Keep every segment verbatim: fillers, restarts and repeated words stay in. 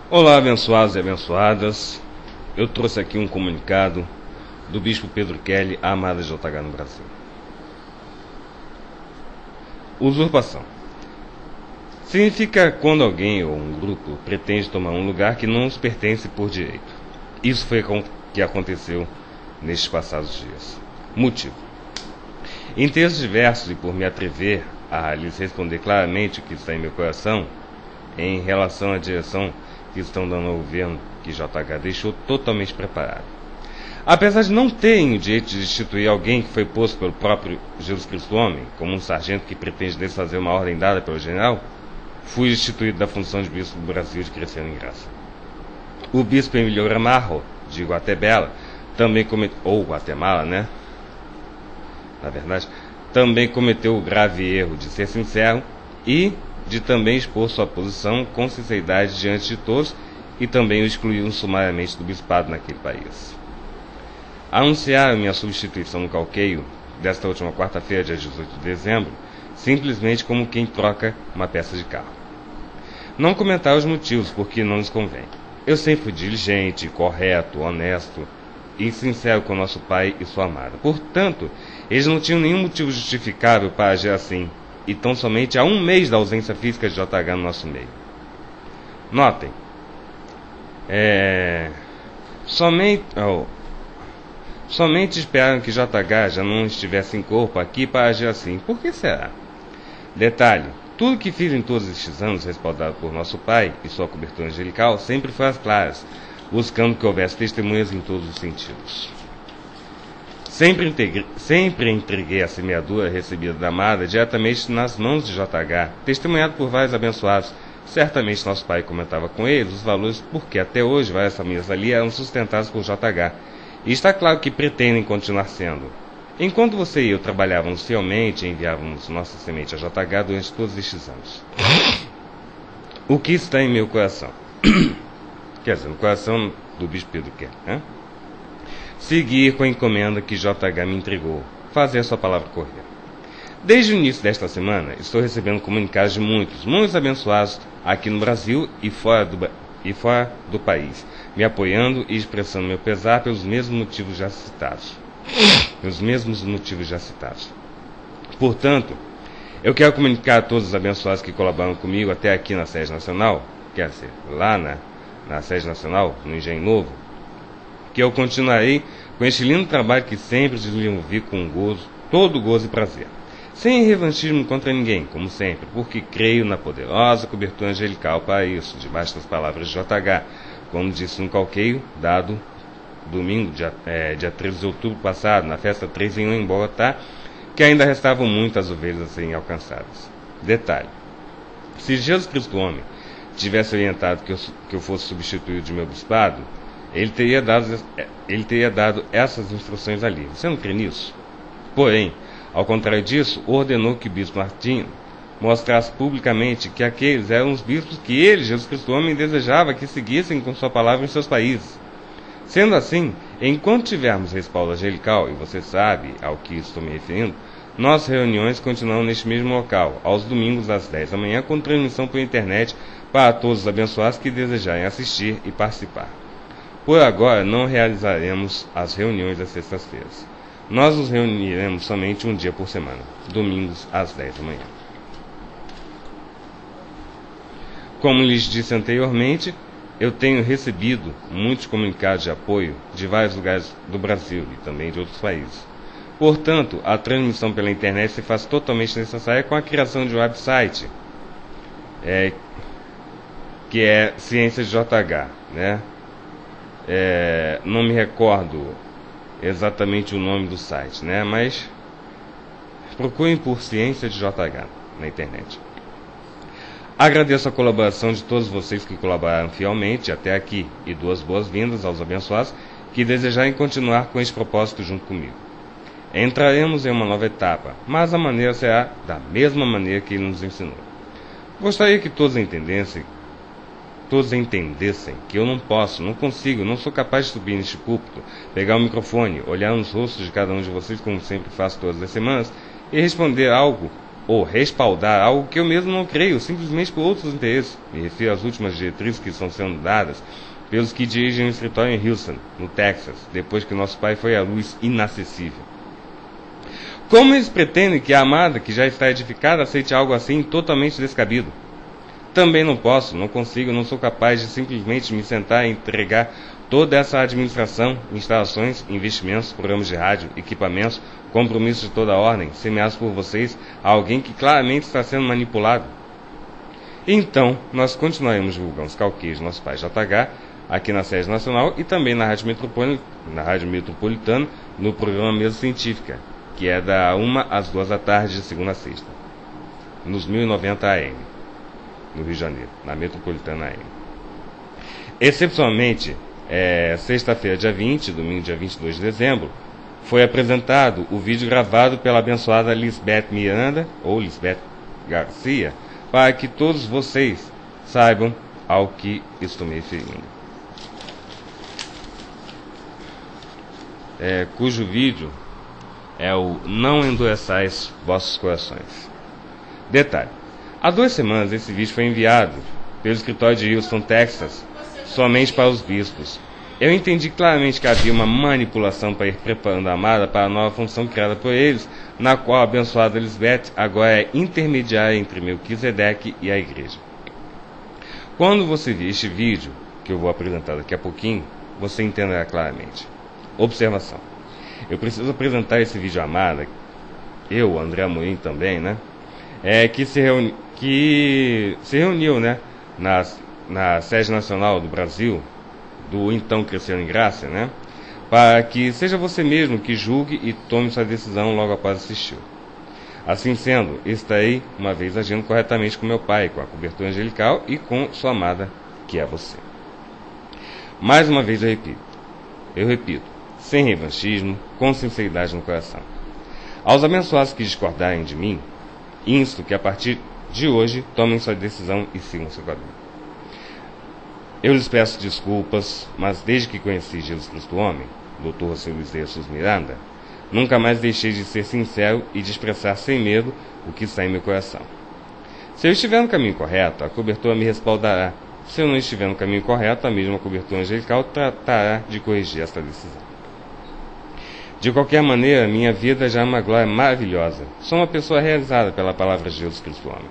Olá, abençoados e abençoadas. Eu trouxe aqui um comunicado do Bispo Pedro Kelly à Amada J H no Brasil. Usurpação significa quando alguém ou um grupo pretende tomar um lugar que não nos pertence por direito. Isso foi o que aconteceu nestes passados dias. Motivo: em textos diversos e por me atrever a lhes responder claramente o que está em meu coração em relação à direção que estão dando ao governo que J H deixou totalmente preparado. Apesar de não terem o direito de destituir alguém que foi posto pelo próprio Jesus Cristo homem, como um sargento que pretende desfazer uma ordem dada pelo general, fui destituído da função de bispo do Brasil de Crescendo em Graça. O bispo Emílio Ramarro, de Guatemala, também cometeu, ou Guatemala, né? Na verdade, também cometeu o grave erro de ser sincero e de também expor sua posição com sinceridade diante de todos e também o excluíram sumariamente do bispado naquele país. Anunciaram minha substituição no Calqueio desta última quarta-feira, dia dezoito de dezembro, simplesmente como quem troca uma peça de carro. Não comentaram os motivos, porque não lhes convém. Eu sempre fui diligente, correto, honesto e sincero com nosso pai e sua amada. Portanto, eles não tinham nenhum motivo justificável para agir assim, e tão somente há um mês da ausência física de J H no nosso meio. Notem, é... somente, oh, somente esperaram que J H já não estivesse em corpo aqui para agir assim. Por que será? Detalhe: tudo que fiz em todos estes anos, respaldado por nosso pai e sua cobertura angelical, sempre foi às claras, buscando que houvesse testemunhas em todos os sentidos. Sempre, integre, sempre entreguei a semeadura recebida da amada diretamente nas mãos de J H, testemunhado por vários abençoados. Certamente nosso pai comentava com eles os valores, porque até hoje várias famílias ali eram sustentadas por J H. E está claro que pretendem continuar sendo. Enquanto você e eu trabalhávamos fielmente e enviávamos nossa semente a J H durante todos estes anos. O que está em meu coração? Quer dizer, no coração do Bispo Pedro Kelly, né? Seguir com a encomenda que J H me entregou, fazer a sua palavra correr. Desde o início desta semana, estou recebendo comunicados de muitos, muitos abençoados aqui no Brasil e fora do, e fora do país, me apoiando e expressando meu pesar pelos mesmos motivos já citados. Pelos mesmos motivos já citados. Portanto, eu quero comunicar a todos os abençoados que colaboram comigo até aqui na sede nacional, quer dizer, lá na, na sede nacional, no Engenho Novo, que eu continuarei com este lindo trabalho que sempre desenvolvi com gozo, todo gozo e prazer. Sem revanchismo contra ninguém, como sempre, porque creio na poderosa cobertura angelical para isso, debaixo das palavras de J H, como disse no Calqueio, dado domingo, dia, é, dia treze de outubro passado, na festa três em um em Bogotá, que ainda restavam muitas ovelhas a serem alcançadas. Detalhe: se Jesus Cristo homem tivesse orientado que eu, que eu fosse substituído de meu bispado, Ele teria, dado, ele teria dado essas instruções ali. Você não crê nisso? Porém, ao contrário disso, ordenou que o bispo Martinho mostrasse publicamente que aqueles eram os bispos que ele, Jesus Cristo homem, desejava que seguissem com sua palavra em seus países. Sendo assim, enquanto tivermos respaldo angelical, e você sabe ao que estou me referindo, nossas reuniões continuam neste mesmo local, aos domingos às dez da manhã, com transmissão por internet para todos os abençoados que desejarem assistir e participar. Por agora, não realizaremos as reuniões das sextas-feiras. Nós nos reuniremos somente um dia por semana, domingos às dez da manhã. Como lhes disse anteriormente, eu tenho recebido muitos comunicados de apoio de vários lugares do Brasil e também de outros países. Portanto, a transmissão pela internet se faz totalmente necessária com a criação de um website, é, que é Ciência de J H, né? É, não me recordo exatamente o nome do site, né? Mas procurem por Ciência de J H na internet. Agradeço a colaboração de todos vocês que colaboraram fielmente até aqui e dou as boas-vindas aos abençoados que desejarem continuar com esse propósito junto comigo. Entraremos em uma nova etapa, mas a maneira será da mesma maneira que ele nos ensinou. Gostaria que todos entendessem Todos entendessem que eu não posso, não consigo, não sou capaz de subir neste púlpito, pegar o microfone, olhar nos rostos de cada um de vocês, como sempre faço todas as semanas, e responder algo ou respaldar algo que eu mesmo não creio, simplesmente por outros interesses. Me refiro às últimas diretrizes que estão sendo dadas pelos que dirigem o escritório em Houston, no Texas, depois que nosso pai foi à luz inacessível. Como eles pretendem que a amada, que já está edificada, aceite algo assim totalmente descabido? Também não posso, não consigo, não sou capaz de simplesmente me sentar e entregar toda essa administração, instalações, investimentos, programas de rádio, equipamentos, compromissos de toda a ordem, semeados por vocês, a alguém que claramente está sendo manipulado. Então, nós continuaremos divulgando os calqueios do nosso pai J H, aqui na sede nacional e também na Rádio Metropolitana, na Rádio Metropolitana, no programa Mesa Científica, que é da uma às duas da tarde, de segunda a sexta, nos mil e noventa A M, no Rio de Janeiro, na Metropolitana A M. Excepcionalmente, é, sexta-feira, dia vinte, domingo, dia vinte e dois de dezembro, foi apresentado o vídeo gravado pela abençoada Lisbeth Miranda, ou Lisbeth Garcia, para que todos vocês saibam ao que estou me referindo. É, cujo vídeo é o Não Endureçais Vossos Corações. Detalhe: há duas semanas esse vídeo foi enviado pelo escritório de Houston, Texas, somente para os bispos. Eu entendi claramente que havia uma manipulação para ir preparando a amada para a nova função criada por eles, na qual a abençoada Elizabeth agora é intermediária entre Melquisedeque e a igreja. Quando você vir este vídeo, que eu vou apresentar daqui a pouquinho, você entenderá claramente. Observação: eu preciso apresentar esse vídeo à amada, eu, André Amorim também, né? É, que, se reuni, que se reuniu, né, na, na sede nacional do Brasil, do então Crescendo em Graça, né? Para que seja você mesmo que julgue e tome sua decisão logo após assistir. Assim sendo, estarei uma vez agindo corretamente com meu pai, com a cobertura angelical e com sua amada, que é você. Mais uma vez eu repito, eu repito, sem revanchismo, com sinceridade no coração. Aos abençoados que discordarem de mim, insto que a partir de hoje tomem sua decisão e sigam seu caminho. Eu lhes peço desculpas, mas desde que conheci Jesus Cristo Homem, doutor José Luiz de Jesus Miranda, nunca mais deixei de ser sincero e de expressar sem medo o que está em meu coração. Se eu estiver no caminho correto, a cobertura me respaldará. Se eu não estiver no caminho correto, a mesma cobertura angelical tratará de corrigir esta decisão. De qualquer maneira, minha vida já é uma glória maravilhosa. Sou uma pessoa realizada pela palavra de Jesus Cristo Homem.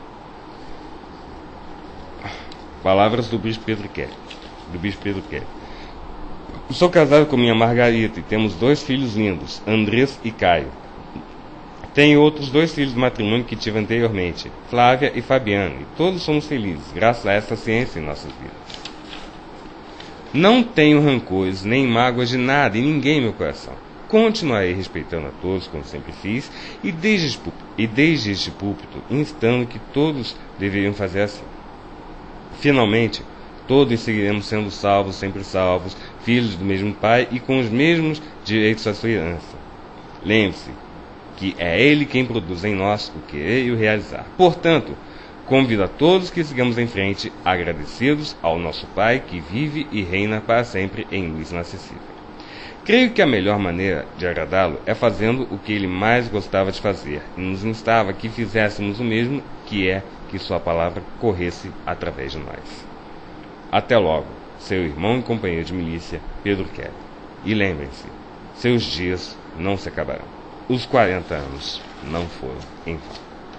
Palavras do Bispo Pedro Kelly. Do Bispo Pedro Kelly. Sou casado com minha Margarita e temos dois filhos lindos, Andrés e Caio. Tenho outros dois filhos do matrimônio que tive anteriormente, Flávia e Fabiano, e todos somos felizes, graças a essa ciência em nossas vidas. Não tenho rancores nem mágoas de nada e ninguém em meu coração. Continuarei respeitando a todos, como sempre fiz, e desde, e desde este púlpito, instando que todos deveriam fazer assim. Finalmente, todos seguiremos sendo salvos, sempre salvos, filhos do mesmo Pai e com os mesmos direitos à sua herança. Lembre-se que é Ele quem produz em nós o querer e o realizar. Portanto, convido a todos que sigamos em frente, agradecidos ao nosso Pai que vive e reina para sempre em luz inacessível. Creio que a melhor maneira de agradá-lo é fazendo o que ele mais gostava de fazer, e nos instava que fizéssemos o mesmo, que é que sua palavra corresse através de nós. Até logo, seu irmão e companheiro de milícia, Pedro Kelly. E lembrem-se, seus dias não se acabarão. Os quarenta anos não foram em vão.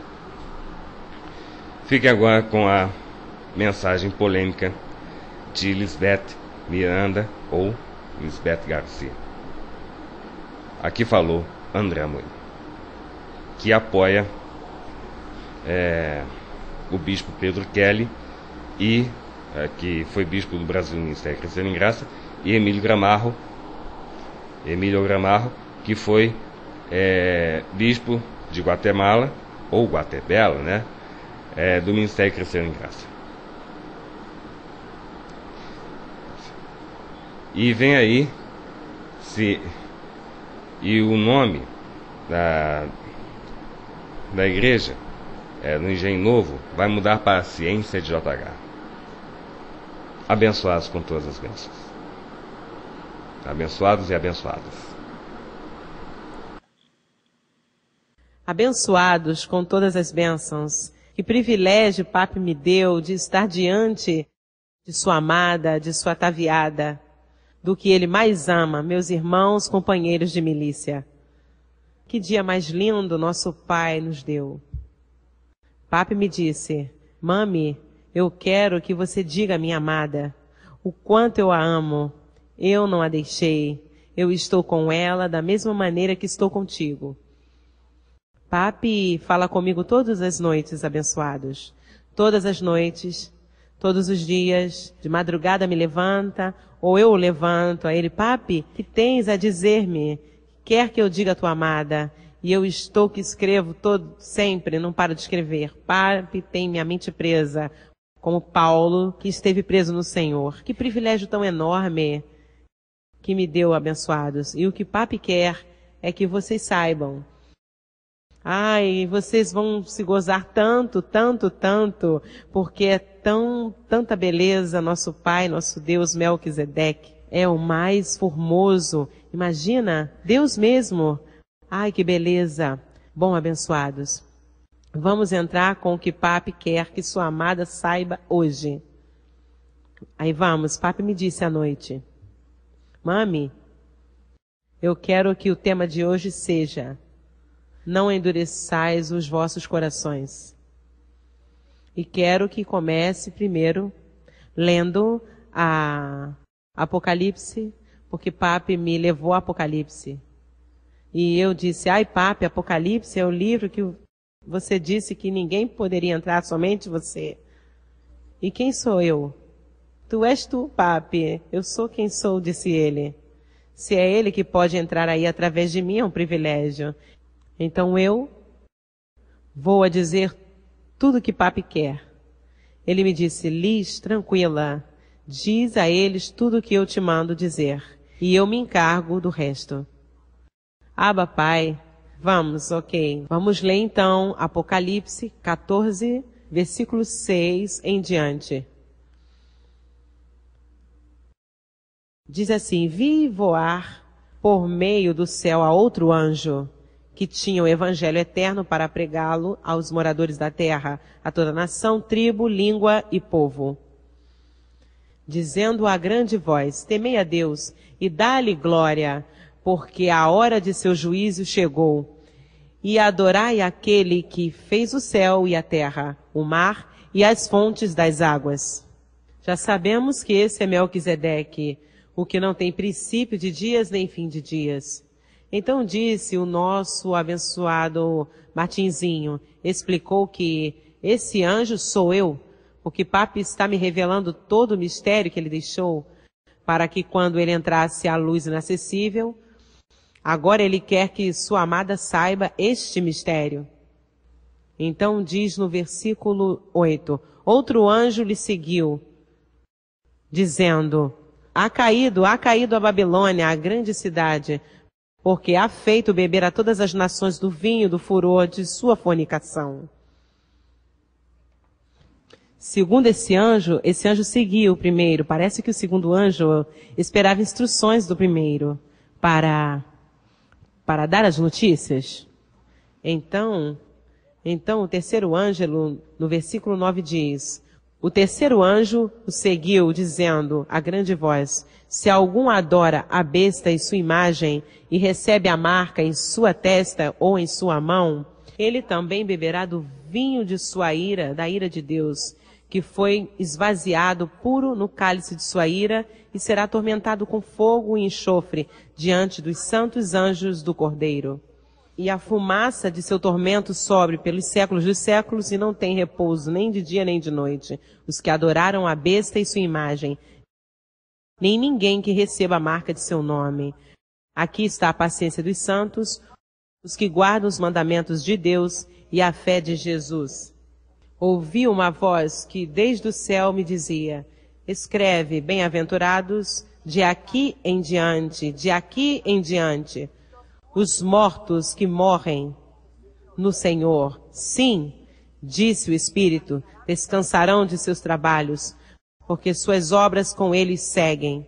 Fique agora com a mensagem polêmica de Lisbeth Miranda, ou Lisbeth Garcia. Aqui falou André Amorim, que apoia é, o bispo Pedro Kelly, e, é, que foi bispo do Brasil no Ministério Crescendo em Graça, e Emílio Gramarro, Emílio Gramarro, que foi é, bispo de Guatemala, ou Guatebela, né, é, do Ministério Crescendo em Graça. E vem aí, se, e o nome da, da igreja, é, no Engenho Novo, vai mudar para a Ciência de J H. Abençoados com todas as bênçãos. Abençoados e abençoadas. Abençoados com todas as bênçãos. Que privilégio o Papi me deu de estar diante de sua amada, de sua ataviada, do que ele mais ama, meus irmãos, companheiros de milícia. Que dia mais lindo nosso Pai nos deu. Papi me disse: Mami, eu quero que você diga à minha amada o quanto eu a amo. Eu não a deixei. Eu estou com ela da mesma maneira que estou contigo. Papi fala comigo todas as noites, abençoados. Todas as noites, todos os dias, de madrugada me levanta, ou eu o levanto a ele. Papi, que tens a dizer-me? Quer que eu diga a tua amada? E eu estou que escrevo todo, sempre, não paro de escrever. Papi tem minha mente presa, como Paulo, que esteve preso no Senhor. Que privilégio tão enorme que me deu, abençoados. E o que Papi quer é que vocês saibam. Ai, vocês vão se gozar tanto, tanto, tanto, porque é tão, tanta beleza. Nosso Pai, nosso Deus Melquisedeque é o mais formoso. Imagina, Deus mesmo. Ai, que beleza. Bom, abençoados, vamos entrar com o que Papi quer que sua amada saiba hoje. Aí vamos, Papi me disse à noite: Mami, eu quero que o tema de hoje seja: não endureçais os vossos corações. E quero que comece primeiro lendo a Apocalipse, porque Papi me levou a Apocalipse. E eu disse: ai, Papi, Apocalipse é o livro que você disse que ninguém poderia entrar, somente você. E quem sou eu? Tu és tu, Papi. Eu sou quem sou, disse ele. Se é ele que pode entrar aí através de mim, é um privilégio. Então eu vou a dizer tudo que Papi quer. Ele me disse: Liz, tranquila, diz a eles tudo o que eu te mando dizer, e eu me encargo do resto. Aba, Pai, vamos, ok. Vamos ler então Apocalipse quatorze, versículo seis em diante. Diz assim: vi voar por meio do céu a outro anjo, que tinha o evangelho eterno para pregá-lo aos moradores da terra, a toda nação, tribo, língua e povo. Dizendo a grande voz: temei a Deus e dá-lhe glória, porque a hora de seu juízo chegou. E adorai aquele que fez o céu e a terra, o mar e as fontes das águas. Já sabemos que esse é Melquisedeque, o que não tem princípio de dias nem fim de dias. Então disse o nosso abençoado Martinzinho, explicou que esse anjo sou eu, porque Papi está me revelando todo o mistério que ele deixou, para que quando ele entrasse à luz inacessível, agora ele quer que sua amada saiba este mistério. Então diz no versículo oito, outro anjo lhe seguiu, dizendo: há caído, há caído a Babilônia, a grande cidade, porque há feito beber a todas as nações do vinho do furor de sua fornicação. Segundo esse anjo, esse anjo seguiu o primeiro. Parece que o segundo anjo esperava instruções do primeiro para, para dar as notícias. Então, então o terceiro anjo, no versículo nove diz: o terceiro anjo o seguiu, dizendo a grande voz: se algum adora a besta e sua imagem, e recebe a marca em sua testa ou em sua mão, ele também beberá do vinho de sua ira, da ira de Deus, que foi esvaziado puro no cálice de sua ira, e será atormentado com fogo e enxofre diante dos santos anjos do Cordeiro. E a fumaça de seu tormento sobe pelos séculos dos séculos, e não tem repouso nem de dia nem de noite os que adoraram a besta e sua imagem, nem ninguém que receba a marca de seu nome. Aqui está a paciência dos santos, os que guardam os mandamentos de Deus e a fé de Jesus. Ouvi uma voz que desde o céu me dizia: escreve, bem-aventurados, de aqui em diante, de aqui em diante, os mortos que morrem no Senhor. Sim, disse o Espírito, descansarão de seus trabalhos, porque suas obras com eles seguem.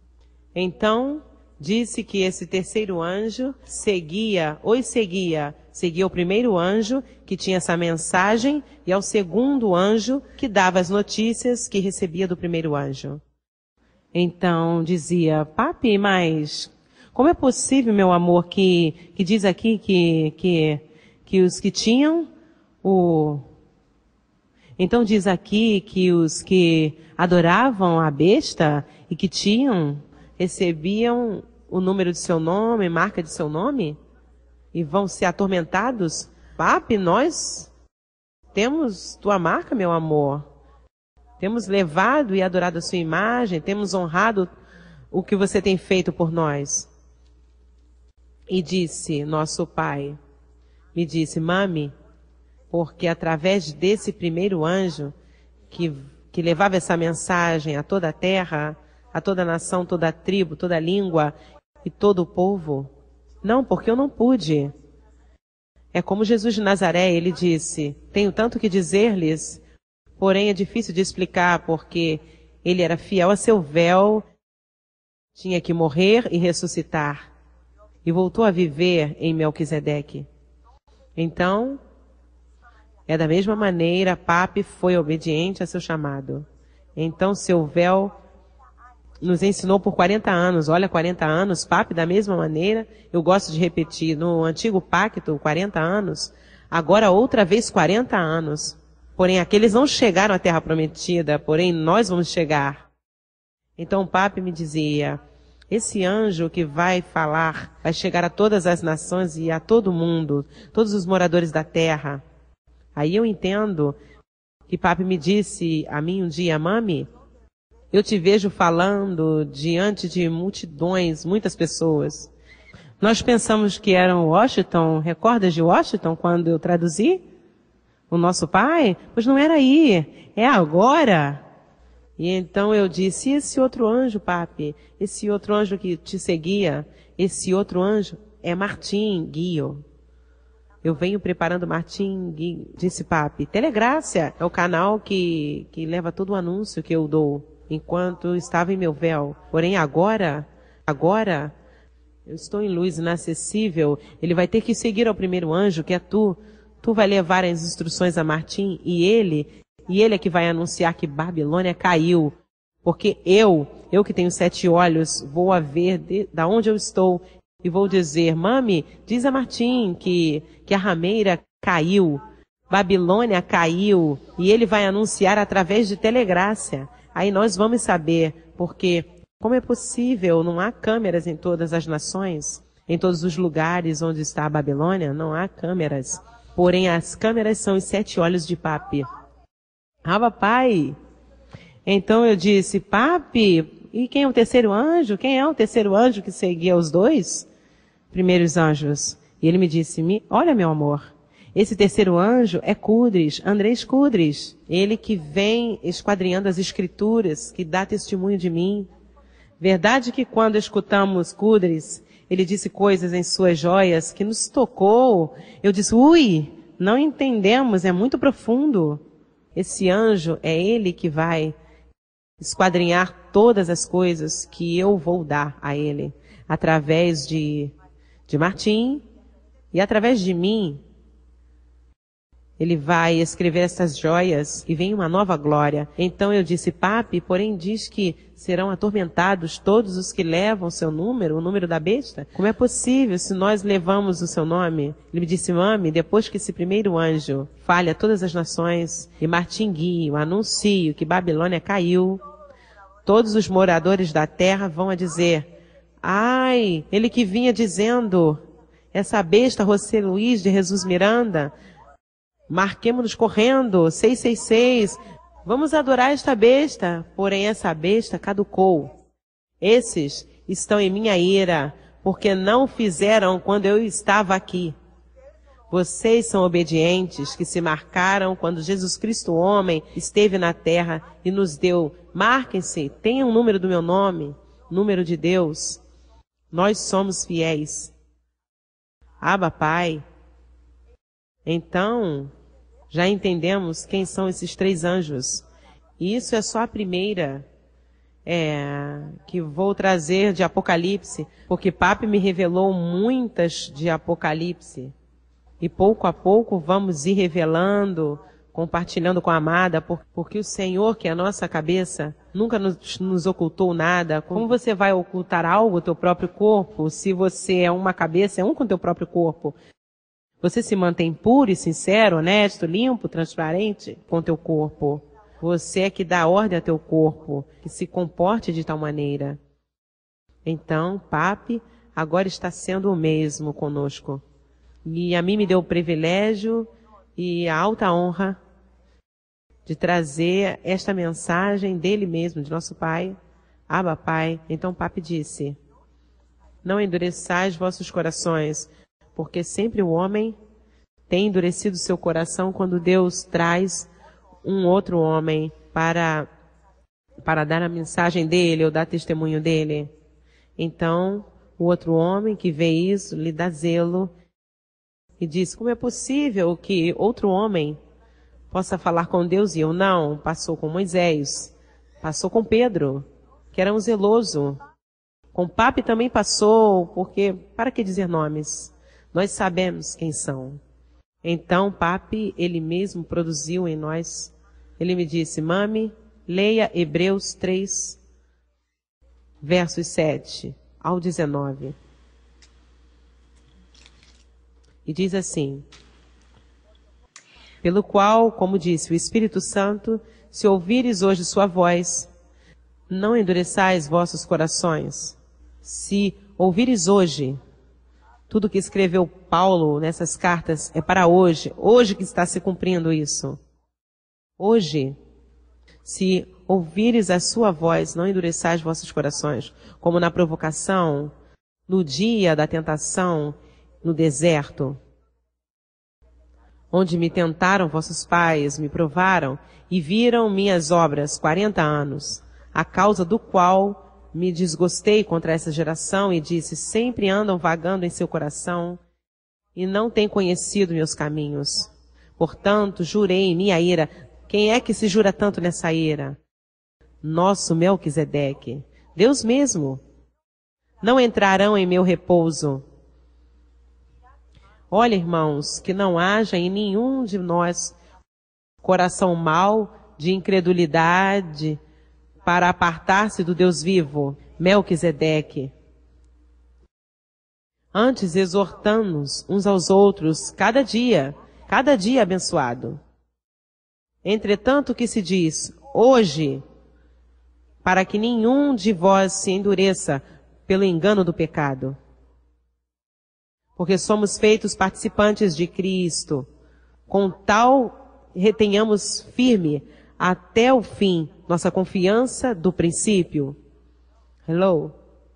Então, disse que esse terceiro anjo seguia, os seguia, seguia o primeiro anjo que tinha essa mensagem e ao segundo anjo que dava as notícias que recebia do primeiro anjo. Então dizia, papi, mas como é possível, meu amor, que, que diz aqui que, que, que os que tinham o... Então diz aqui que os que adoravam a besta e que tinham, recebiam o número de seu nome, marca de seu nome, e vão ser atormentados? Papi, nós temos tua marca, meu amor. Temos levado e adorado a sua imagem, temos honrado o que você tem feito por nós. E disse, nosso pai, me disse, mami, porque através desse primeiro anjo que, que levava essa mensagem a toda a terra, a toda a nação, toda a tribo, toda a língua e todo o povo, não, porque eu não pude. É como Jesus de Nazaré, ele disse, tenho tanto que dizer-lhes, porém é difícil de explicar, porque ele era fiel a seu véu, tinha que morrer e ressuscitar, e voltou a viver em Melquisedeque. Então, é da mesma maneira, papi foi obediente a seu chamado. Então, seu véu nos ensinou por quarenta anos. Olha, quarenta anos, papi, da mesma maneira. Eu gosto de repetir, no antigo pacto, quarenta anos. Agora, outra vez, quarenta anos. Porém, aqueles não chegaram à terra prometida, porém, nós vamos chegar. Então, o papi me dizia, esse anjo que vai falar, vai chegar a todas as nações e a todo mundo, todos os moradores da terra. Aí eu entendo que papi me disse a mim um dia, mami, eu te vejo falando diante de multidões, muitas pessoas. Nós pensamos que era Washington, recordas de Washington quando eu traduzi? O nosso pai? Pois não era aí, é agora. E então eu disse, e esse outro anjo, papi? Esse outro anjo que te seguia, esse outro anjo é Martim Guio. Eu venho preparando Martim, disse papi. Telegrácia é o canal que, que leva todo o anúncio que eu dou, enquanto estava em meu véu. Porém agora, agora, eu estou em luz inacessível. Ele vai ter que seguir ao primeiro anjo, que é tu. Tu vai levar as instruções a Martim e ele, e ele é que vai anunciar que Babilônia caiu. Porque eu, eu que tenho sete olhos, vou a ver de, da onde eu estou. E vou dizer, mami, diz a Martim que, que a rameira caiu, Babilônia caiu, e ele vai anunciar através de telegrácia. Aí nós vamos saber, porque como é possível, não há câmeras em todas as nações, em todos os lugares onde está a Babilônia, não há câmeras. Porém, as câmeras são os sete olhos de papi. Ah, papai. Então eu disse, papi, e quem é o terceiro anjo? Quem é o terceiro anjo que seguia os dois primeiros anjos? E ele me disse, olha, meu amor, esse terceiro anjo é Cudris, Andrés Cudris. Ele que vem esquadrinhando as escrituras, que dá testemunho de mim. Verdade que quando escutamos Cudris, ele disse coisas em suas joias que nos tocou. Eu disse, ui, não entendemos, é muito profundo. Esse anjo é ele que vai esquadrinhar todas as coisas que eu vou dar a ele, através de, de Martim e através de mim. Ele vai escrever essas joias e vem uma nova glória. Então eu disse, papi, porém diz que serão atormentados todos os que levam o seu número, o número da besta? Como é possível se nós levamos o seu nome? Ele me disse, mami, depois que esse primeiro anjo fale a todas as nações e Martim Guio anuncie que Babilônia caiu, todos os moradores da terra vão a dizer, ai, ele que vinha dizendo, essa besta José Luiz de Jesus Miranda, marquemos-nos correndo, seiscentos e sessenta e seis, vamos adorar esta besta, porém essa besta caducou. Esses estão em minha ira, porque não fizeram quando eu estava aqui. Vocês são obedientes, que se marcaram quando Jesus Cristo, homem, esteve na terra e nos deu. Marquem-se, tenham o número do meu nome, número de Deus. Nós somos fiéis. Abba, Pai. Então, já entendemos quem são esses três anjos. E isso é só a primeira é, que vou trazer de Apocalipse, porque Papi me revelou muitas de Apocalipse. E pouco a pouco vamos ir revelando, compartilhando com a amada, porque o Senhor, que é a nossa cabeça, nunca nos, nos ocultou nada. Como você vai ocultar algo, teu próprio corpo, se você é uma cabeça, é um com teu próprio corpo? Você se mantém puro e sincero, honesto, limpo, transparente com teu corpo. Você é que dá ordem a teu corpo, que se comporte de tal maneira. Então, Papi agora está sendo o mesmo conosco. E a mim me deu o privilégio e a alta honra de trazer esta mensagem dele mesmo, de nosso Pai, Abba Pai. Então Papi disse: não endureçais vossos corações, porque sempre o homem tem endurecido seu coração quando Deus traz um outro homem para, para dar a mensagem dele ou dar testemunho dele. Então, o outro homem que vê isso, lhe dá zelo e diz: como é possível que outro homem possa falar com Deus e eu não? Passou com Moisés, passou com Pedro, que era um zeloso. Com Papi também passou, porque, para que dizer nomes? Nós sabemos quem são. Então, Papi, ele mesmo produziu em nós. Ele me disse: mami, leia Hebreus três, versos sete ao dezenove. E diz assim: pelo qual, como disse o Espírito Santo, se ouvires hoje sua voz, não endureçais vossos corações. Se ouvires hoje, tudo que escreveu Paulo nessas cartas é para hoje, hoje que está se cumprindo isso. Hoje, se ouvires a sua voz, não endureçais vossos corações, como na provocação, no dia da tentação, no deserto, onde me tentaram vossos pais, me provaram e viram minhas obras quarenta anos, a causa do qual me desgostei contra essa geração e disse: sempre andam vagando em seu coração e não têm conhecido meus caminhos. Portanto, jurei em minha ira. Quem é que se jura tanto nessa ira? Nosso Melquisedeque, Deus mesmo. Não entrarão em meu repouso. Olha, irmãos, que não haja em nenhum de nós coração mau de incredulidade para apartar-se do Deus vivo, Melquisedeque. Antes exortamos uns aos outros cada dia, cada dia abençoado. Entretanto, que se diz hoje, para que nenhum de vós se endureça pelo engano do pecado. Porque somos feitos participantes de Cristo, com tal retenhamos firme até o fim nossa confiança do princípio. Hello?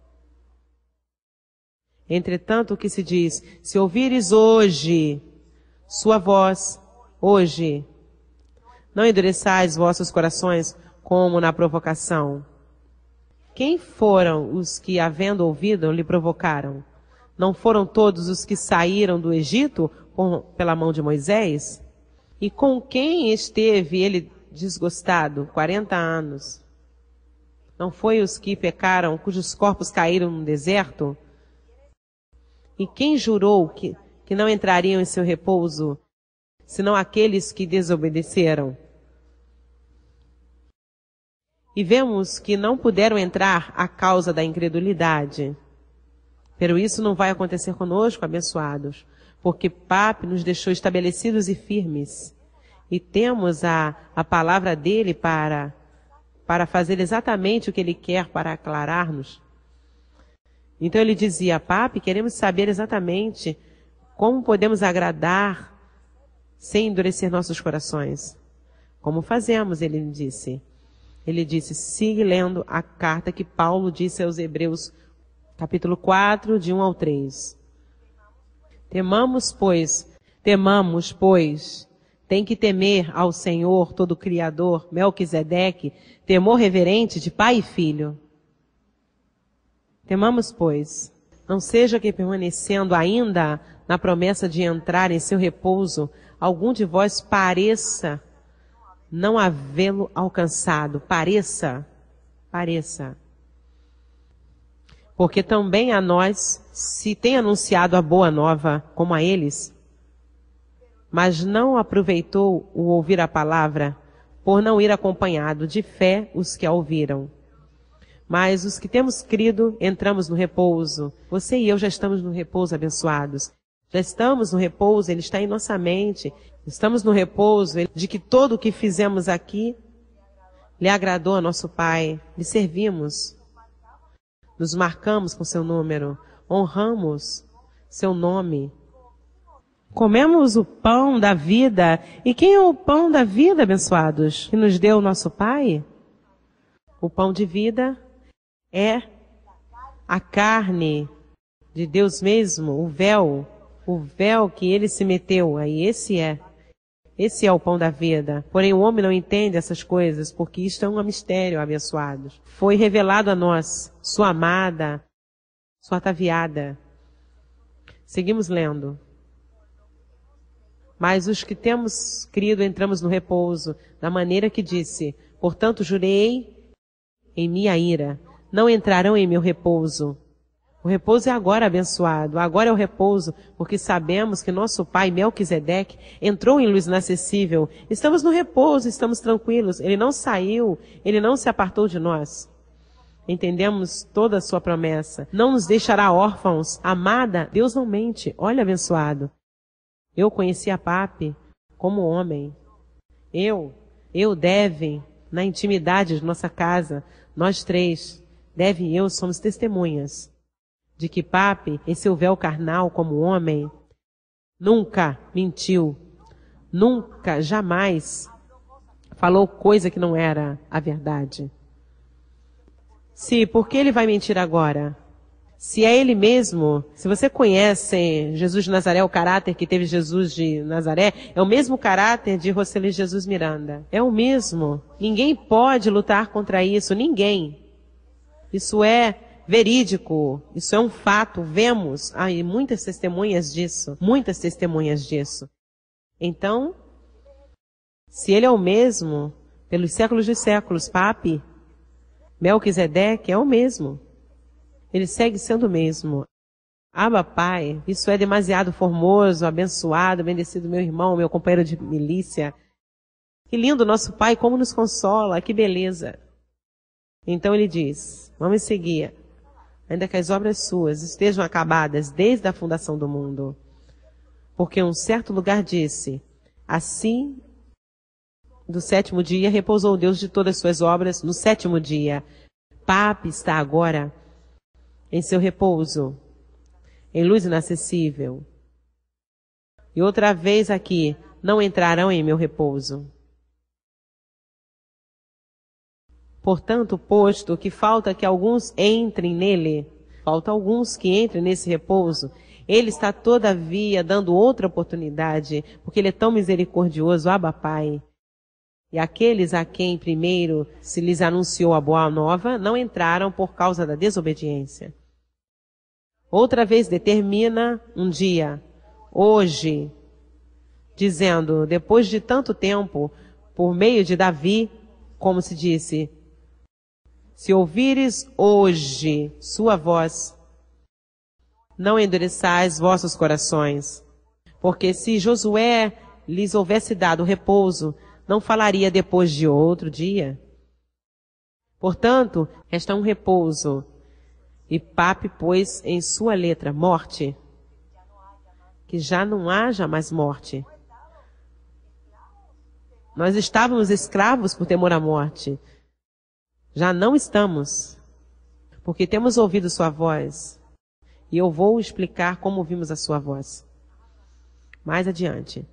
Entretanto, o que se diz, se ouvires hoje sua voz, hoje, não endureçais vossos corações como na provocação. Quem foram os que, havendo ouvido, lhe provocaram? Não foram todos os que saíram do Egito por, pela mão de Moisés? E com quem esteve ele desgostado quarenta anos? Não foi os que pecaram, cujos corpos caíram no deserto? E quem jurou que, que não entrariam em seu repouso, senão aqueles que desobedeceram? E vemos que não puderam entrar a causa da incredulidade. Pero isso não vai acontecer conosco, abençoados, porque Papi nos deixou estabelecidos e firmes. E temos a, a palavra dele para, para fazer exatamente o que ele quer para aclarar-nos. Então ele dizia: Papi, queremos saber exatamente como podemos agradar sem endurecer nossos corações. Como fazemos, ele disse. Ele disse: siga lendo a carta que Paulo disse aos Hebreus, capítulo quatro, de um ao três. Temamos, pois, temamos, pois, tem que temer ao Senhor, todo Criador, Melquisedeque, temor reverente de pai e filho. Temamos, pois, não seja que permanecendo ainda na promessa de entrar em seu repouso, algum de vós pareça não havê-lo alcançado. Pareça, pareça. Porque também a nós se tem anunciado a boa nova, como a eles. mas não aproveitou o ouvir a palavra, por não ir acompanhado de fé os que a ouviram. Mas os que temos crido, entramos no repouso. Você e eu já estamos no repouso, abençoados. Já estamos no repouso, ele está em nossa mente. Estamos no repouso de que todo o que fizemos aqui lhe agradou a nosso Pai. Lhe servimos. Nos marcamos com seu número. Honramos seu nome. Comemos o pão da vida. E quem é o pão da vida, abençoados? Que nos deu o nosso Pai? O pão de vida é a carne de Deus mesmo, o véu, o véu que ele se meteu. Aí esse é, esse é o pão da vida. Porém o homem não entende essas coisas, porque isto é um mistério, abençoados. Foi revelado a nós, sua amada, sua ataviada. Seguimos lendo. Mas os que temos crido entramos no repouso, da maneira que disse, portanto jurei em minha ira, não entrarão em meu repouso. O repouso é agora, abençoado. Agora é o repouso, porque sabemos que nosso pai Melquisedeque entrou em luz inacessível. Estamos no repouso, estamos tranquilos. Ele não saiu, ele não se apartou de nós. Entendemos toda a sua promessa. Não nos deixará órfãos. Amada, Deus não mente. Olha, abençoado. Eu conheci a Papi como homem. Eu, eu deve, na intimidade de nossa casa, nós três, Deve e eu somos testemunhas de que Papi, em seu véu carnal como homem, nunca mentiu, nunca, jamais falou coisa que não era a verdade. Se, por que ele vai mentir agora? Se é ele mesmo, se você conhece Jesus de Nazaré, o caráter que teve Jesus de Nazaré, é o mesmo caráter de Roseli Jesus Miranda. É o mesmo. Ninguém pode lutar contra isso, ninguém. Isso é verídico, isso é um fato, vemos aí muitas testemunhas disso, muitas testemunhas disso. Então, se ele é o mesmo, pelos séculos dos séculos, Papi, Melquisedeque é o mesmo. Ele segue sendo o mesmo. Abba, Pai, isso é demasiado formoso, abençoado, bendecido meu irmão, meu companheiro de milícia. Que lindo nosso Pai, como nos consola, que beleza. Então ele diz, vamos seguir, ainda que as obras suas estejam acabadas desde a fundação do mundo. Porque um certo lugar disse, assim, do sétimo dia, repousou Deus de todas as suas obras no sétimo dia. Papi está agora em seu repouso, em luz inacessível. E outra vez aqui, não entrarão em meu repouso. Portanto, posto que falta que alguns entrem nele, falta alguns que entrem nesse repouso, ele está todavia dando outra oportunidade, porque ele é tão misericordioso, Abba Pai. E aqueles a quem primeiro se lhes anunciou a boa nova, não entraram por causa da desobediência. Outra vez determina um dia, hoje, dizendo, depois de tanto tempo, por meio de Davi, como se disse, se ouvires hoje sua voz, não endureçais vossos corações, porque se Josué lhes houvesse dado repouso, não falaria depois de outro dia. Portanto, resta um repouso, e Papi pôs em sua letra morte, que já não haja mais morte. Nós estávamos escravos por temor à morte. Já não estamos, porque temos ouvido sua voz. E eu vou explicar como ouvimos a sua voz. Mais adiante.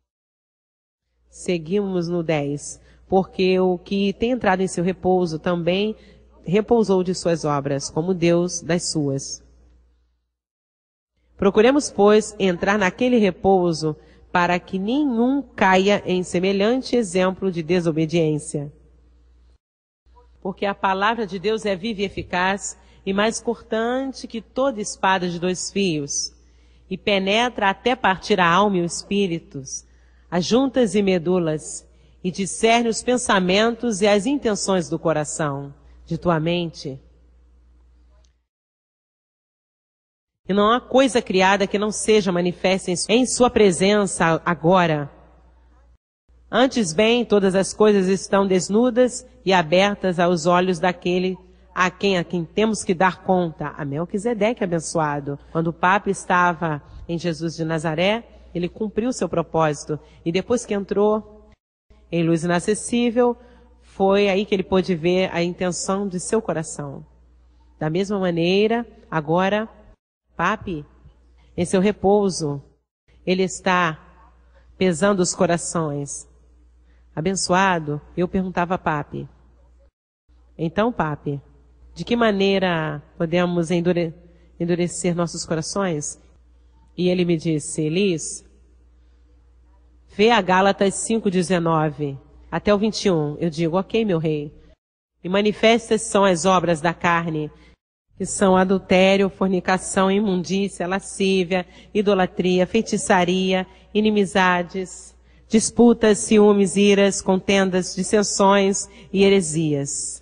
Seguimos no dez. Porque o que tem entrado em seu repouso também repousou de suas obras, como Deus das suas. Procuremos, pois, entrar naquele repouso para que nenhum caia em semelhante exemplo de desobediência. Porque a palavra de Deus é viva e eficaz e mais cortante que toda espada de dois fios, e penetra até partir a alma e os espíritos, as juntas e medulas, e discerne os pensamentos e as intenções do coração, de tua mente. E não há coisa criada que não seja manifesta em sua presença agora. Antes bem, todas as coisas estão desnudas e abertas aos olhos daquele a quem, a quem temos que dar conta. A Melquisedeque abençoado. Quando o Papa estava em Jesus de Nazaré, ele cumpriu seu propósito. E depois que entrou em luz inacessível, foi aí que ele pôde ver a intenção de seu coração. Da mesma maneira, agora, Papi, em seu repouso, ele está pesando os corações. Abençoado, eu perguntava a Papi. Então, Papi, de que maneira podemos endure- endurecer nossos corações? E ele me disse, Elis, vê a Gálatas cinco, dezenove até o vinte e um. Eu digo, ok, meu rei. E manifestas são as obras da carne, que são adultério, fornicação, imundícia, lascívia, idolatria, feitiçaria, inimizades, disputas, ciúmes, iras, contendas, dissensões e heresias.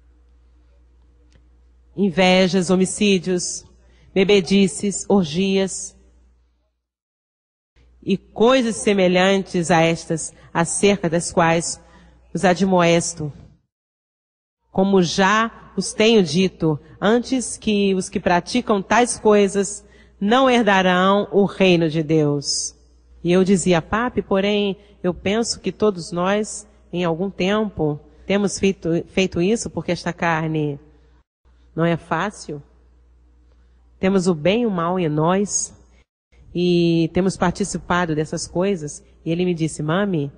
Invejas, homicídios, bebedices, orgias e coisas semelhantes a estas, acerca das quais os admoesto. Como já os tenho dito, antes que os que praticam tais coisas não herdarão o reino de Deus. E eu dizia, Papi, porém, eu penso que todos nós, em algum tempo, temos feito, feito isso, porque esta carne não é fácil. Temos o bem e o mal em nós, e temos participado dessas coisas. E ele me disse, mami,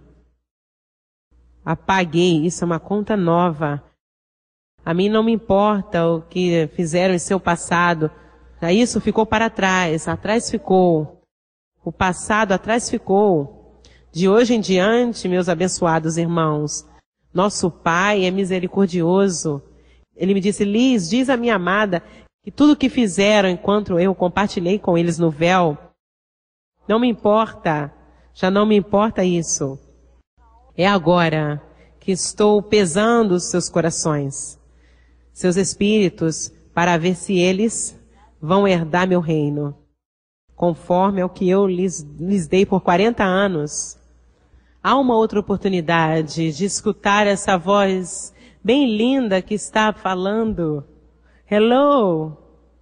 apaguei, isso é uma conta nova. A mim não me importa o que fizeram em seu passado. Isso ficou para trás, atrás ficou. O passado atrás ficou. De hoje em diante, meus abençoados irmãos, nosso Pai é misericordioso. Ele me disse, Liz, diz a minha amada que tudo o que fizeram enquanto eu compartilhei com eles no véu, não me importa, já não me importa isso. É agora que estou pesando os seus corações, seus espíritos, para ver se eles vão herdar meu reino, conforme ao que eu lhes, lhes dei por quarenta anos. Há uma outra oportunidade de escutar essa voz bem linda que está falando. Hello!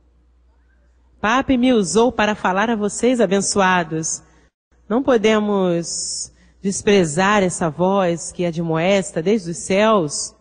Papi me usou para falar a vocês, abençoados. Não podemos desprezar essa voz que admoesta desde os céus.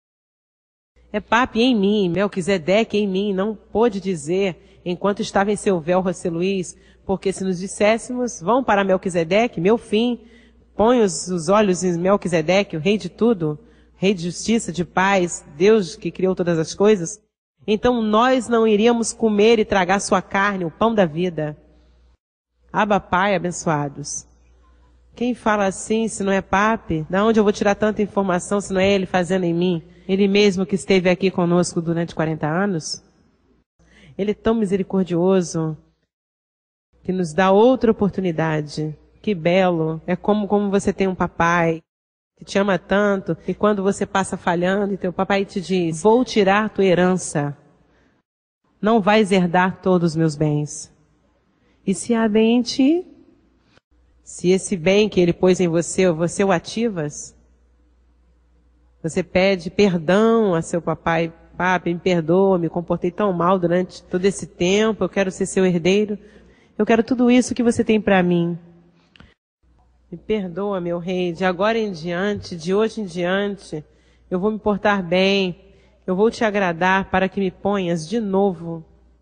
É Papi em mim, Melquisedeque em mim, não pôde dizer enquanto estava em seu véu, José Luiz, porque se nos disséssemos, vão para Melquisedeque, meu fim, põe os, os olhos em Melquisedeque, o rei de tudo, rei de justiça, de paz, Deus que criou todas as coisas, então nós não iríamos comer e tragar sua carne, o pão da vida. Abba, Pai, abençoados. Quem fala assim, se não é Papi? Da onde eu vou tirar tanta informação se não é Ele fazendo em mim? Ele mesmo que esteve aqui conosco durante quarenta anos? Ele é tão misericordioso que nos dá outra oportunidade. Que belo. É como, como você tem um papai que te ama tanto, e quando você passa falhando, e teu papai te diz, vou tirar tua herança. Não vais herdar todos os meus bens. E se há bem em ti, se esse bem que ele pôs em você, você o ativas, você pede perdão a seu papai, papi, me perdoa, me comportei tão mal durante todo esse tempo, eu quero ser seu herdeiro, eu quero tudo isso que você tem para mim. Me perdoa, meu rei, de agora em diante, de hoje em diante, eu vou me portar bem, eu vou te agradar para que me ponhas de novo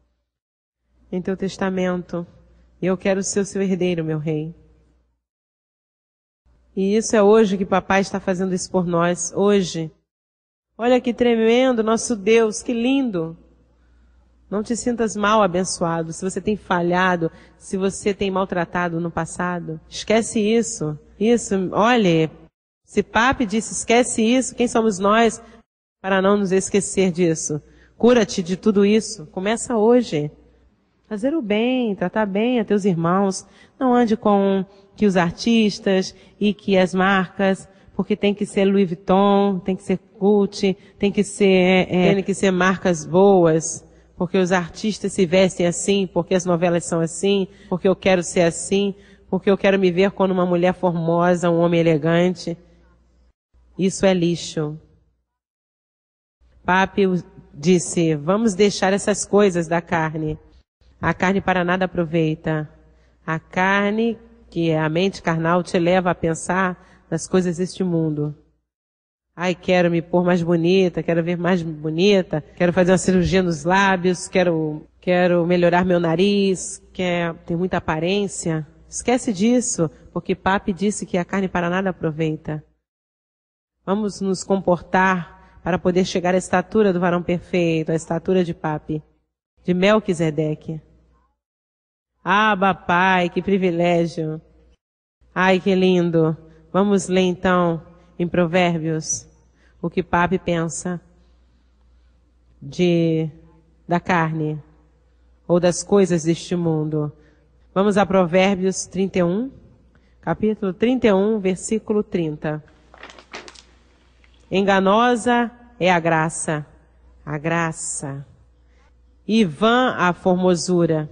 em teu testamento. Eu quero ser o seu herdeiro, meu rei. E isso é hoje que papai está fazendo isso por nós, hoje. Olha que tremendo, nosso Deus, que lindo. Não te sintas mal, abençoado, se você tem falhado, se você tem maltratado no passado. Esquece isso. Isso, olhe, se Papi disse esquece isso, quem somos nós para não nos esquecer disso? Cura-te de tudo isso. Começa hoje. Fazer o bem, tratar bem a teus irmãos. Não ande com que os artistas e que as marcas, porque tem que ser Louis Vuitton, tem que ser Gucci, tem que ser, é, tem que ser marcas boas. porque os artistas se vestem assim, porque as novelas são assim, porque eu quero ser assim, porque eu quero me ver como uma mulher formosa, um homem elegante. Isso é lixo. Papi disse, vamos deixar essas coisas da carne. A carne para nada aproveita. A carne, que é a mente carnal, te leva a pensar nas coisas deste mundo. Ai, quero me pôr mais bonita, quero ver mais bonita, quero fazer uma cirurgia nos lábios, quero, quero melhorar meu nariz, quer ter muita aparência. Esquece disso, porque Papi disse que a carne para nada aproveita. Vamos nos comportar para poder chegar à estatura do varão perfeito, à estatura de Papi, de Melquisedeque. Aba, Pai, que privilégio. Ai, que lindo. Vamos ler então em Provérbios o que Papi pensa de, da carne ou das coisas deste mundo. Vamos a Provérbios trinta e um, capítulo trinta e um, versículo trinta. Enganosa é a graça, a graça, e vã a formosura.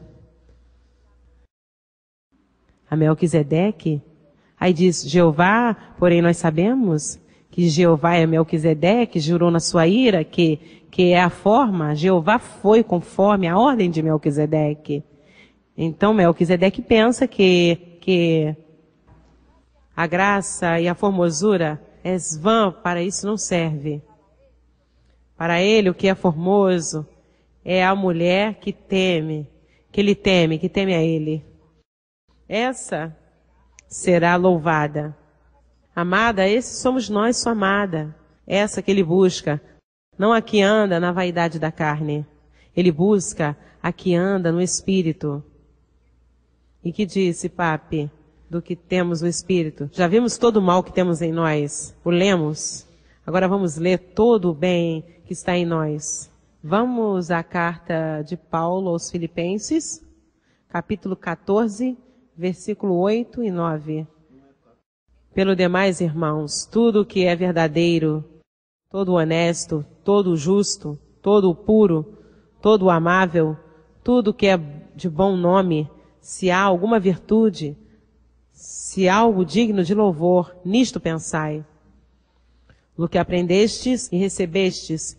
A Melquisedeque, aí diz Jeová, porém nós sabemos que Jeová é Melquisedeque, jurou na sua ira que, que é a forma. Jeová foi conforme a ordem de Melquisedeque. Então Melquisedeque pensa que, que a graça e a formosura é vã, para isso não serve. Para ele o que é formoso é a mulher que teme, que ele teme, que teme a ele. Essa será louvada. Amada, esse somos nós, sua amada. Essa que ele busca. Não a que anda na vaidade da carne. Ele busca a que anda no Espírito. E que disse, Papi, do que temos no Espírito? Já vimos todo o mal que temos em nós. O lemos. Agora vamos ler todo o bem que está em nós. Vamos à carta de Paulo aos Filipenses, capítulo quatorze, versículo oito e nove. Pelo demais, irmãos, tudo o que é verdadeiro, todo o honesto, todo o justo, todo o puro, todo o amável, tudo o que é de bom nome, se há alguma virtude, se há algo digno de louvor, nisto pensai. No que aprendestes e recebestes,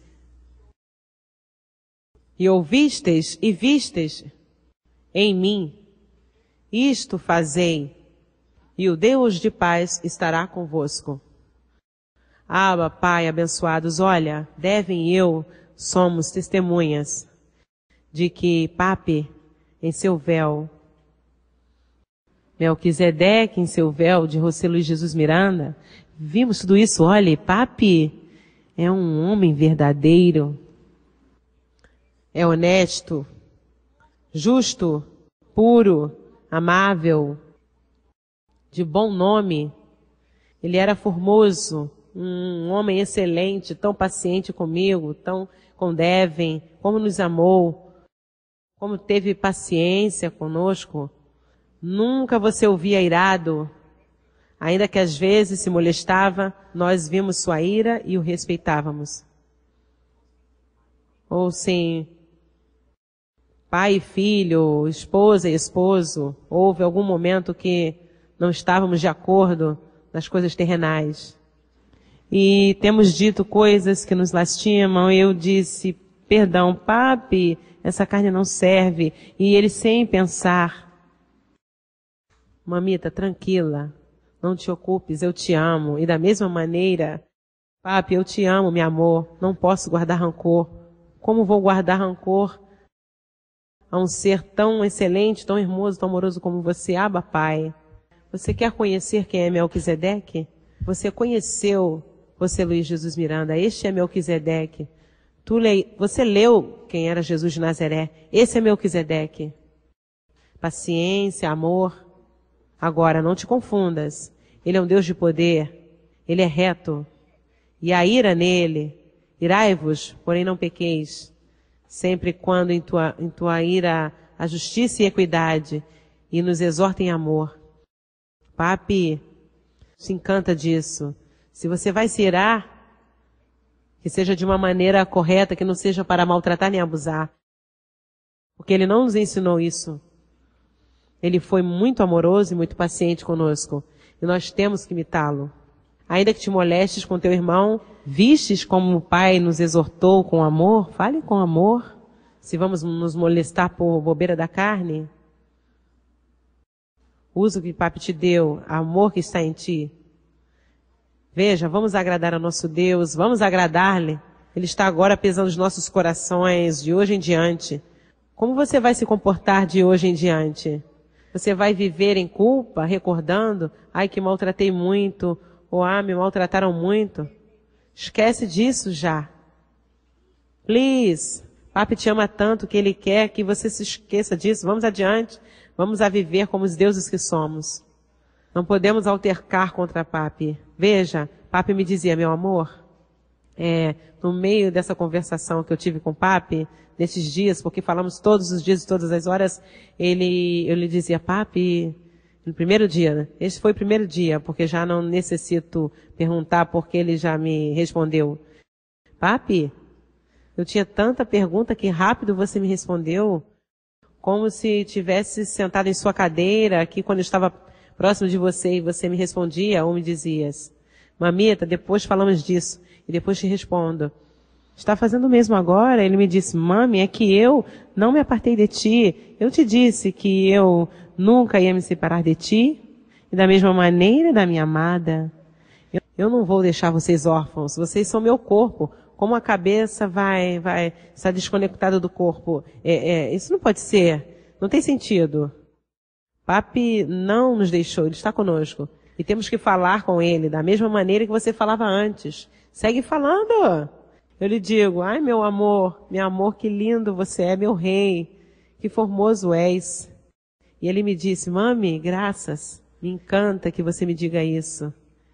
e ouvistes e vistes em mim, isto fazei, e o Deus de paz estará convosco. Aba, Pai, abençoados, olha, Devem e eu somos testemunhas de que Papi, em seu véu, Melquisedeque, em seu véu, de José Luiz Jesus Miranda, vimos tudo isso. Olha, Papi é um homem verdadeiro, é honesto, justo, puro, amável, de bom nome. Ele era formoso, um homem excelente, tão paciente comigo, tão com Devem, como nos amou, como teve paciência conosco. Nunca você o via irado, ainda que às vezes se molestava, nós vimos sua ira e o respeitávamos. Ou sim, pai e filho, esposa e esposo, houve algum momento que não estávamos de acordo nas coisas terrenais. E temos dito coisas que nos lastimam. Eu disse, perdão, Papi, essa carne não serve. E ele sem pensar, mamita, tranquila, não te ocupes, eu te amo. E da mesma maneira, Papi, eu te amo, meu amor, não posso guardar rancor. Como vou guardar rancor a um ser tão excelente, tão hermoso, tão amoroso como você? Aba, Pai. Você quer conhecer quem é Melquisedeque? Você conheceu José Luiz Jesus Miranda. Este é Melquisedeque. Tu le... Você leu quem era Jesus de Nazaré. Esse é Melquisedeque. Paciência, amor. Agora, não te confundas. Ele é um Deus de poder. Ele é reto. E a ira nele. Irai-vos, porém não pequeis. Sempre quando em tua, em tua ira a justiça e a equidade. E nos exorta em amor. Papi se encanta disso. Se você vai se irar, que seja de uma maneira correta, que não seja para maltratar nem abusar. Porque ele não nos ensinou isso. Ele foi muito amoroso e muito paciente conosco. E nós temos que imitá-lo. Ainda que te molestes com teu irmão, vistes como o Pai nos exortou com amor? Fale com amor. Se vamos nos molestar por bobeira da carne, usa o que o Papi te deu, amor que está em ti. Veja, vamos agradar ao nosso Deus, vamos agradar-lhe. Ele está agora pesando os nossos corações de hoje em diante. Como você vai se comportar de hoje em diante? Você vai viver em culpa, recordando, ai que maltratei muito, ou ah, me maltrataram muito? Esquece disso já. Please. Papi te ama tanto que ele quer que você se esqueça disso. Vamos adiante. Vamos a viver como os deuses que somos. Não podemos altercar contra Papi. Veja, Papi me dizia, meu amor, é, no meio dessa conversação que eu tive com Papi, nesses dias, porque falamos todos os dias e todas as horas, ele, eu lhe dizia, Papi, no primeiro dia, né? Esse foi o primeiro dia, porque já não necessito perguntar, porque ele já me respondeu. Papi, eu tinha tanta pergunta que rápido você me respondeu, como se tivesse sentado em sua cadeira, aqui quando eu estava próximo de você e você me respondia ou me dizias, mamita, depois falamos disso, e depois te respondo. Está fazendo o mesmo agora? Ele me disse, mami, é que eu não me apartei de ti. Eu te disse que eu nunca ia me separar de ti, e da mesma maneira da minha amada. Eu, eu não vou deixar vocês órfãos, vocês são meu corpo. Como a cabeça vai, vai estar desconectada do corpo? É, é, isso não pode ser, não tem sentido. Papi não nos deixou, ele está conosco. E temos que falar com ele da mesma maneira que você falava antes. Segue falando. Eu lhe digo, ai meu amor, meu amor, que lindo você é, meu rei, que formoso és. E ele me disse, mami, graças, me encanta que você me diga isso.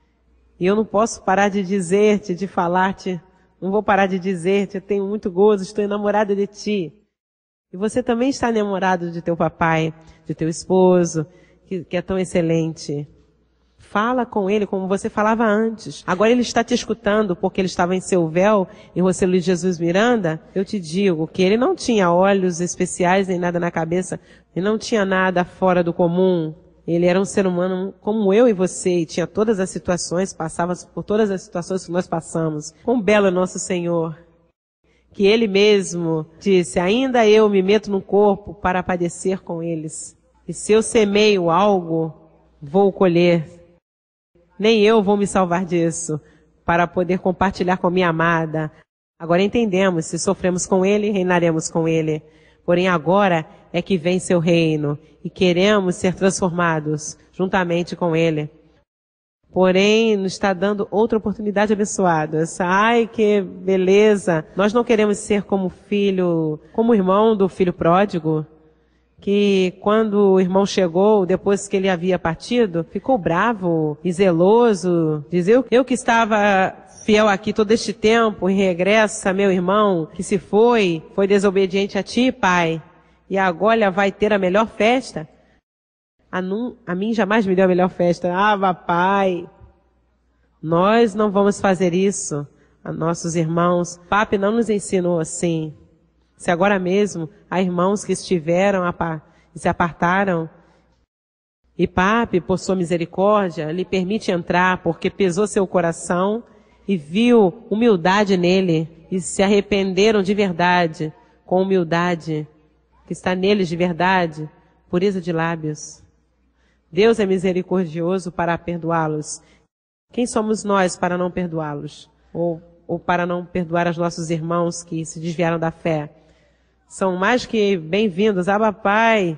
E eu não posso parar de dizer-te, de falar-te, não vou parar de dizer-te, eu tenho muito gozo, estou enamorada de ti. E você também está enamorado de teu papai, de teu esposo, que, que é tão excelente. Fala com ele como você falava antes. Agora ele está te escutando porque ele estava em seu véu, em você, Luiz Jesus Miranda. Eu te digo que ele não tinha olhos especiais nem nada na cabeça. Ele não tinha nada fora do comum. Ele era um ser humano como eu e você. E tinha todas as situações, passava por todas as situações que nós passamos. Quão belo é nosso Senhor. Que ele mesmo disse, ainda eu me meto no corpo para padecer com eles. E se eu semeio algo, vou colher. Nem eu vou me salvar disso, para poder compartilhar com a minha amada. Agora entendemos, se sofremos com ele, reinaremos com ele. Porém agora é que vem seu reino, e queremos ser transformados juntamente com ele. Porém, nos está dando outra oportunidade abençoada. Ai, que beleza! Nós não queremos ser como filho, como irmão do filho pródigo, que quando o irmão chegou, depois que ele havia partido, ficou bravo e zeloso. Diz, eu, eu que estava fiel aqui todo este tempo, e regressa meu irmão, que se foi, foi desobediente a ti, pai, e agora vai ter a melhor festa? A, num, a mim jamais me deu a melhor festa. Ah, papai, nós não vamos fazer isso a nossos irmãos. Papi não nos ensinou assim. Se agora mesmo há irmãos que estiveram e se apartaram, e Papi, por sua misericórdia, lhe permite entrar, porque pesou seu coração e viu humildade nele, e se arrependeram de verdade, com humildade, que está neles de verdade, pureza de lábios. Deus é misericordioso para perdoá-los. Quem somos nós para não perdoá-los? Ou, ou para não perdoar os nossos irmãos que se desviaram da fé? São mais que bem-vindos. Abba, Pai.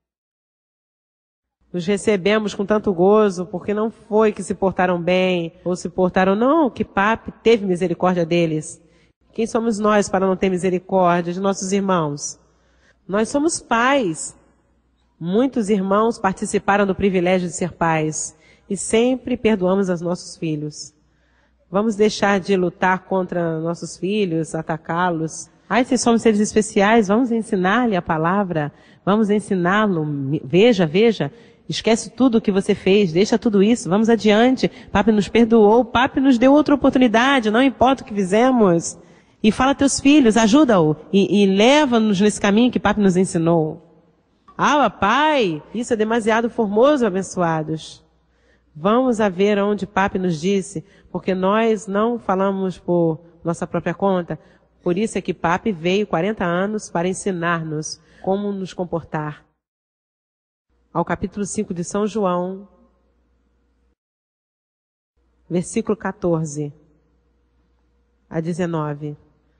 Nos recebemos com tanto gozo, porque não foi que se portaram bem, ou se portaram, não, que Papi teve misericórdia deles. Quem somos nós para não ter misericórdia de nossos irmãos? Nós somos pais. Muitos irmãos participaram do privilégio de ser pais, e sempre perdoamos aos nossos filhos. Vamos deixar de lutar contra nossos filhos, atacá-los. Ai, se somos seres especiais, vamos ensinar-lhe a palavra, vamos ensiná-lo, veja, veja, esquece tudo o que você fez, deixa tudo isso, vamos adiante. Papi nos perdoou, Papi nos deu outra oportunidade, não importa o que fizemos. E fala a teus filhos, ajuda-o. E, e leva-nos nesse caminho que papi nos ensinou. Ah, pai, isso é demasiado formoso, abençoados. Vamos a ver onde papi nos disse, porque nós não falamos por nossa própria conta. Por isso é que papi veio quarenta anos para ensinar-nos como nos comportar. Ao capítulo cinco de São João, versículo quatorze a dezenove.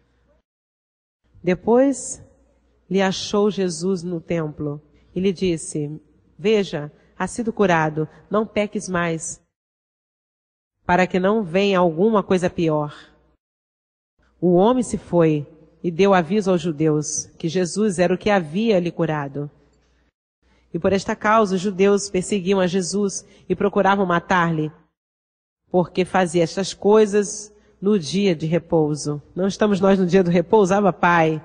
Depois lhe achou Jesus no templo e lhe disse, veja, has sido curado, não peques mais, para que não venha alguma coisa pior. O homem se foi e deu aviso aos judeus que Jesus era o que havia lhe curado. E por esta causa os judeus perseguiam a Jesus e procuravam matar-lhe, porque fazia estas coisas no dia de repouso. Não estamos nós no dia do repouso, Abba, Pai?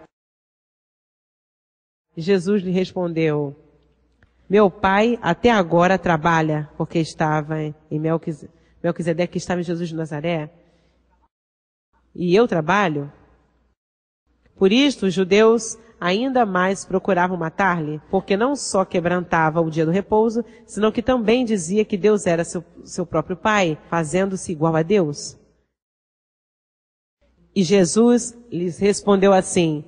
Jesus lhe respondeu, meu pai até agora trabalha, porque estava em Melquisedeque, que estava em Jesus de Nazaré. E eu trabalho? Por isto, os judeus ainda mais procuravam matar-lhe, porque não só quebrantava o dia do repouso, senão que também dizia que Deus era seu, seu próprio Pai, fazendo-se igual a Deus. E Jesus lhes respondeu assim,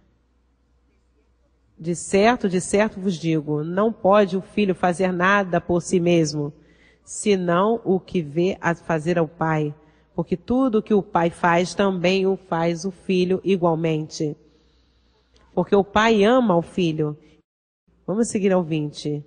de certo, de certo vos digo, não pode o filho fazer nada por si mesmo, senão o que vê a fazer ao Pai. Porque tudo o que o Pai faz, também o faz o Filho igualmente. Porque o Pai ama o Filho. Vamos seguir ao vinte.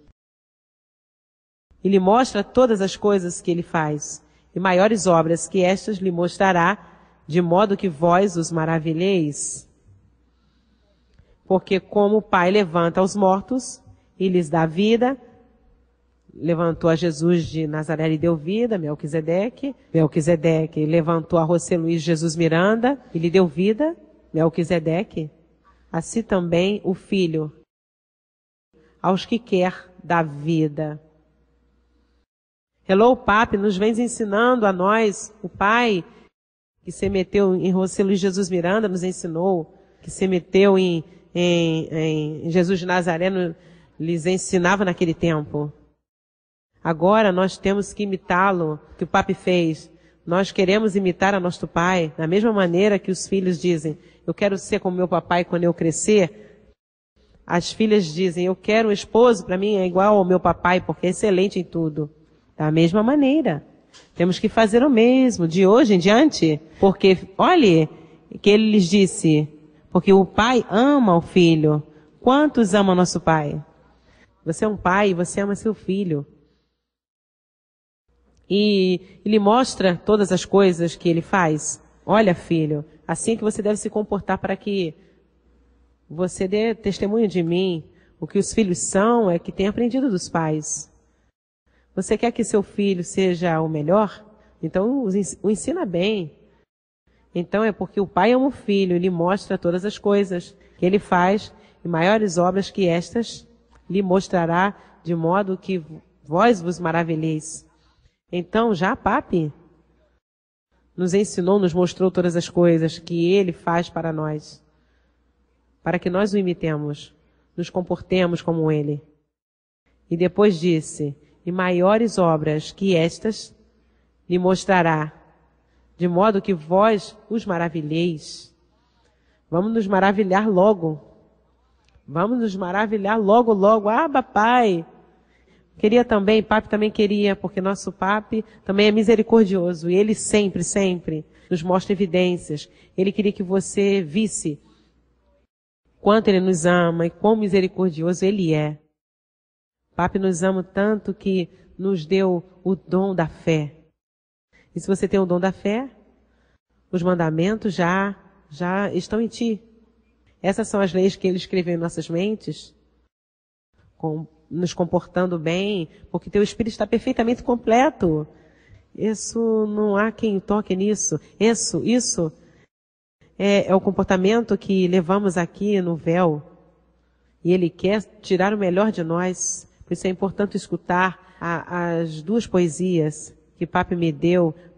E lhe mostra todas as coisas que ele faz, e maiores obras que estas lhe mostrará, de modo que vós os maravilheis. Porque como o Pai levanta os mortos e lhes dá vida, levantou a Jesus de Nazaré e deu vida, Melquisedeque. Melquisedeque levantou a José Luiz Jesus Miranda e lhe deu vida, Melquisedeque. Assim também o Filho, aos que quer dar vida. Hello, Papi, nos vens ensinando a nós, o Pai, que se meteu em José Luiz Jesus Miranda, nos ensinou, que se meteu em, em, em Jesus de Nazaré, no, lhes ensinava naquele tempo. Agora nós temos que imitá-lo, que o Papi fez. Nós queremos imitar a nosso Pai, da mesma maneira que os filhos dizem, eu quero ser como meu papai quando eu crescer. As filhas dizem, eu quero um esposo, para mim é igual ao meu papai, porque é excelente em tudo. Da mesma maneira. Temos que fazer o mesmo, de hoje em diante. Porque, olhe, que ele lhes disse, porque o pai ama o filho. Quantos amam nosso pai? Você é um pai e você ama seu filho. E ele mostra todas as coisas que ele faz. Olha, filho, assim que você deve se comportar para que você dê testemunho de mim. O que os filhos são é que tem aprendido dos pais. Você quer que seu filho seja o melhor? Então o ensina bem. Então é porque o pai ama o filho, ele mostra todas as coisas que ele faz, e maiores obras que estas lhe mostrará, de modo que vós vos maravilheis. Então já Papi nos ensinou, nos mostrou todas as coisas que ele faz para nós, para que nós o imitemos, nos comportemos como ele. E depois disse, e maiores obras que estas lhe mostrará, de modo que vós os maravilheis. Vamos nos maravilhar logo. Vamos nos maravilhar logo, logo. Ah, papai. Queria também, Papi também queria, porque nosso Papi também é misericordioso. E ele sempre, sempre nos mostra evidências. Ele queria que você visse quanto ele nos ama e quão misericordioso ele é. Papi nos ama tanto que nos deu o dom da fé. E se você tem o dom da fé, os mandamentos já, já estão em ti. Essas são as leis que ele escreveu em nossas mentes, com, nos comportando bem, porque teu espírito está perfeitamente completo. Isso não há quem toque nisso. Isso, isso é, é o comportamento que levamos aqui no véu. E ele quer tirar o melhor de nós. Por isso é importante escutar a, as duas poesias que Papi me deu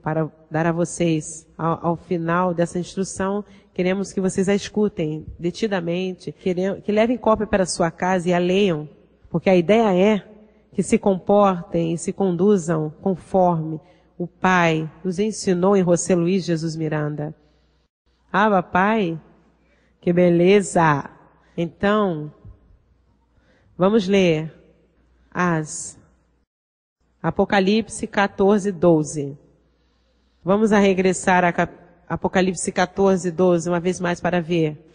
para dar a vocês. Ao, ao final dessa instrução, queremos que vocês a escutem detidamente, queremos, que levem cópia para a sua casa e a leiam, porque a ideia é que se comportem e se conduzam conforme o Pai nos ensinou em José Luiz Jesus Miranda. Ah, papai, que beleza! Então, vamos ler as Apocalipse quatorze, doze. Vamos a regressar a Apocalipse quatorze, doze, uma vez mais para ver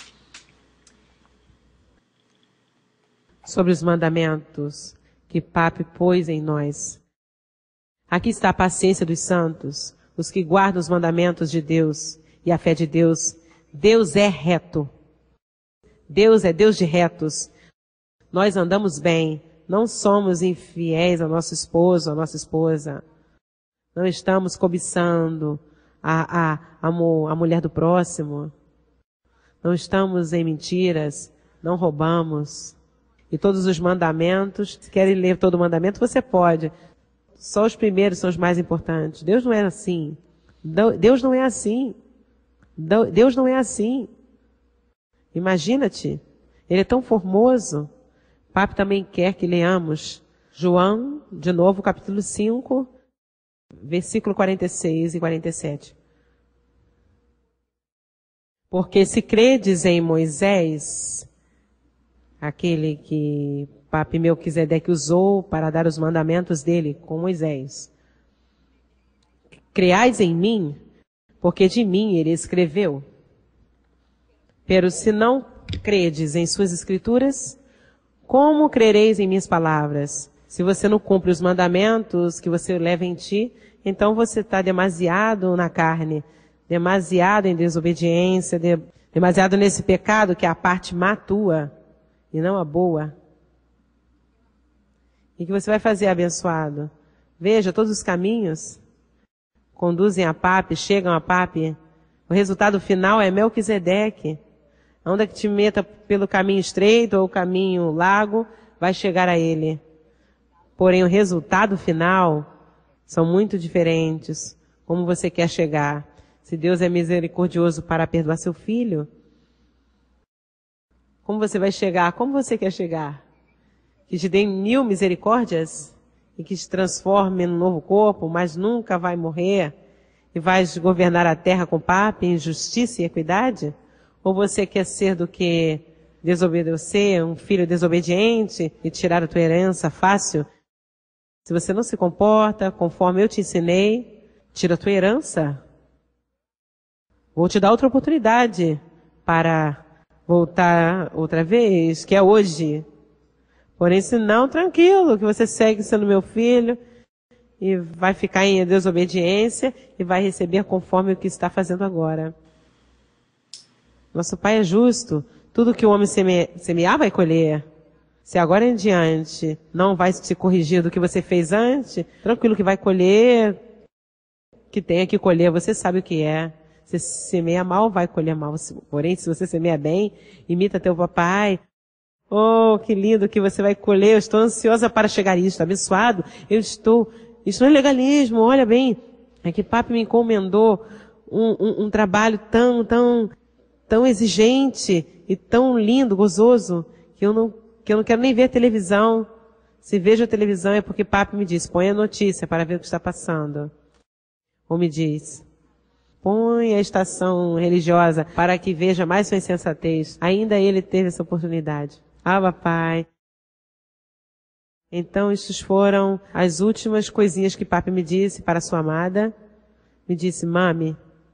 sobre os mandamentos que Papi pôs em nós. Aqui está a paciência dos santos, os que guardam os mandamentos de Deus e a fé de Deus. Deus é reto. Deus é Deus de retos. Nós andamos bem, não somos infiéis ao nosso esposo, à nossa esposa. Não estamos cobiçando a, a, a, a mulher do próximo. Não estamos em mentiras, não roubamos. E todos os mandamentos, se querem ler todo o mandamento, você pode. Só os primeiros são os mais importantes. Deus não é assim. Deus não é assim. Deus não é assim. Imagina-te. Ele é tão formoso. Papi também quer que leamos João, de novo, capítulo cinco, versículo quarenta e seis e quarenta e sete. Porque se credes em Moisés, aquele que Papi Melquisedeque usou para dar os mandamentos dele com Moisés, creais em mim, porque de mim ele escreveu. Pero se não credes em suas escrituras, como crereis em minhas palavras? Se você não cumpre os mandamentos que você leva em ti, então você está demasiado na carne, demasiado em desobediência, de, demasiado nesse pecado que é a parte má tua e não a boa. E que você vai fazer, abençoado? Veja, todos os caminhos conduzem a Papi, chegam a Papi. O resultado final é Melquisedeque. Onde é que te meta pelo caminho estreito ou o caminho largo, vai chegar a ele. Porém, o resultado final são muito diferentes. Como você quer chegar? Se Deus é misericordioso para perdoar seu filho, como você vai chegar? Como você quer chegar? Que te dê mil misericórdias e que te transforme num novo corpo, mas nunca vai morrer e vais governar a terra com Papi em justiça e equidade? Ou você quer ser do que desobedecer, um filho desobediente e tirar a tua herança fácil? Se você não se comporta conforme eu te ensinei, tira a tua herança. Vou te dar outra oportunidade para voltar outra vez, que é hoje. Porém, se não, tranquilo, que você segue sendo meu filho e vai ficar em desobediência e vai receber conforme o que está fazendo agora. Nosso Pai é justo. Tudo que o homem seme... semear vai colher. Se agora em diante não vai se corrigir do que você fez antes, tranquilo que vai colher, que tenha que colher, você sabe o que é. Se semeia mal, vai colher mal. Porém, se você semeia bem, imita teu papai. Oh, que lindo que você vai colher. Eu estou ansiosa para chegar a isso. Abençoado. Eu estou... Isso não é legalismo. Olha bem. É que Papi me encomendou um, um, um trabalho tão, tão... tão exigente e tão lindo, gozoso, que eu não, que eu não quero nem ver a televisão. Se vejo a televisão é porque Papi me diz, põe a notícia para ver o que está passando. Ou me diz, põe a estação religiosa para que veja mais sua insensatez. Ainda ele teve essa oportunidade. Ah, papai. Então, estas foram as últimas coisinhas que Papi me disse para sua amada. Me disse, mami,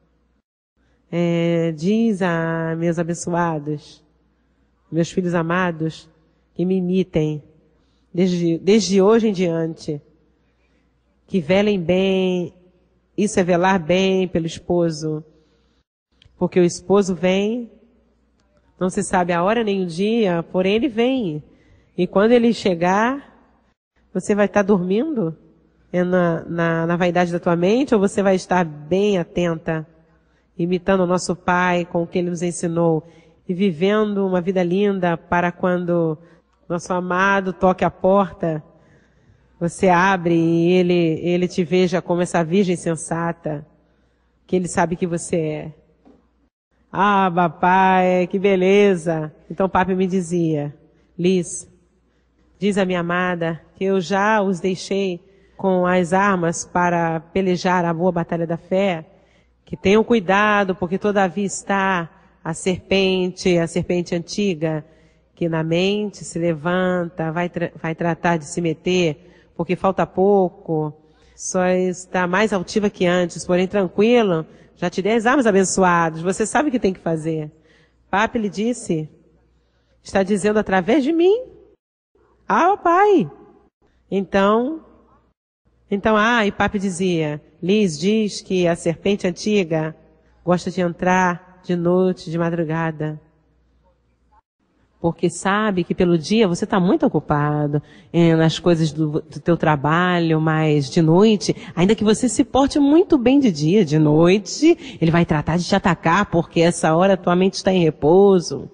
É, diz a meus abençoados, meus filhos amados, que me imitem, desde, desde hoje em diante, que velem bem, isso é velar bem pelo esposo, porque o esposo vem, não se sabe a hora nem o dia, porém ele vem, e quando ele chegar, você vai estar dormindo é na, na, na vaidade da tua mente, ou você vai estar bem atenta, imitando o nosso Pai com o que Ele nos ensinou e vivendo uma vida linda para quando nosso amado toque a porta, você abre e ele, ele te veja como essa virgem sensata, que ele sabe que você é. Ah, papai, que beleza. Então o papai me dizia, Liz, diz a minha amada que eu já os deixei com as armas para pelejar a boa batalha da fé, que tenham cuidado, porque todavia está a serpente, a serpente antiga, que na mente se levanta, vai, tra- vai tratar de se meter, porque falta pouco, só está mais altiva que antes, porém tranquilo, já te dei as armas abençoadas, você sabe o que tem que fazer. Papai lhe disse, está dizendo através de mim. Ah, pai. Então, então, ah, e papai dizia, Liz diz que a serpente antiga gosta de entrar de noite, de madrugada. Porque sabe que pelo dia você está muito ocupado eh, nas coisas do, do teu trabalho, mas de noite, ainda que você se porte muito bem de dia, de noite, ele vai tratar de te atacar, porque essa hora tua mente está em repouso.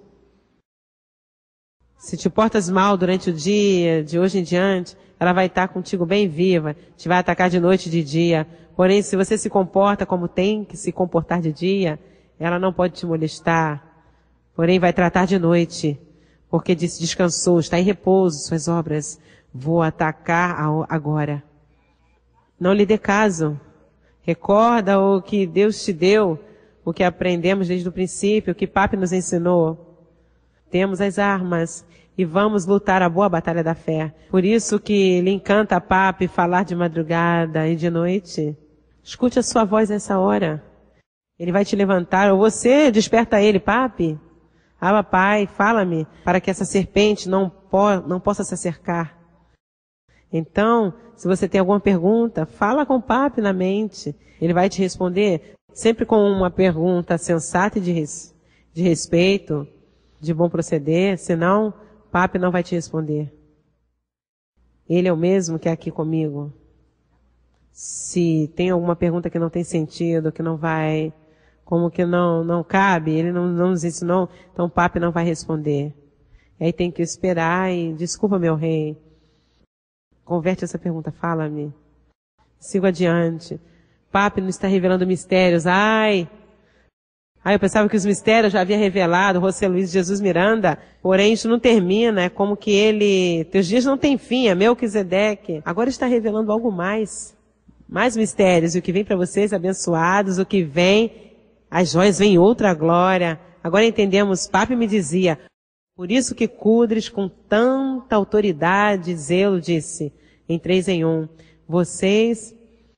Se te portas mal durante o dia, de hoje em diante, ela vai estar contigo bem viva, te vai atacar de noite e de dia. Porém, se você se comporta como tem que se comportar de dia, ela não pode te molestar. Porém, vai tratar de noite. Porque disse, descansou, está em repouso, suas obras. Vou atacar agora. Não lhe dê caso. Recorda o que Deus te deu, o que aprendemos desde o princípio, o que Papi nos ensinou. Temos as armas e vamos lutar a boa batalha da fé. Por isso que lhe encanta a Papi falar de madrugada e de noite. Escute a sua voz nessa hora. Ele vai te levantar, ou você desperta ele, Papi. Ah, papai, fala-me, para que essa serpente não, po- não possa se acercar. Então, se você tem alguma pergunta, fala com o papi na mente. Ele vai te responder sempre com uma pergunta sensata e de, res- de respeito, de bom proceder, senão o papi não vai te responder. Ele é o mesmo que é aqui comigo. Se tem alguma pergunta que não tem sentido, que não vai... como que não, não cabe, ele não, não nos ensinou, então o papi não vai responder. E aí tem que esperar e, desculpa meu rei, converte essa pergunta, fala-me. Sigo adiante. Papi não está revelando mistérios, ai, ai, eu pensava que os mistérios já havia revelado, José Luiz Jesus Miranda, porém isso não termina, é como que ele, teus dias não têm fim, é Melquisedeque, agora está revelando algo mais, mais mistérios, e o que vem para vocês abençoados, o que vem as joias vêm em outra glória. Agora entendemos, Papi me dizia, por isso que Cudres com tanta autoridade e zelo disse, em três em um, vocês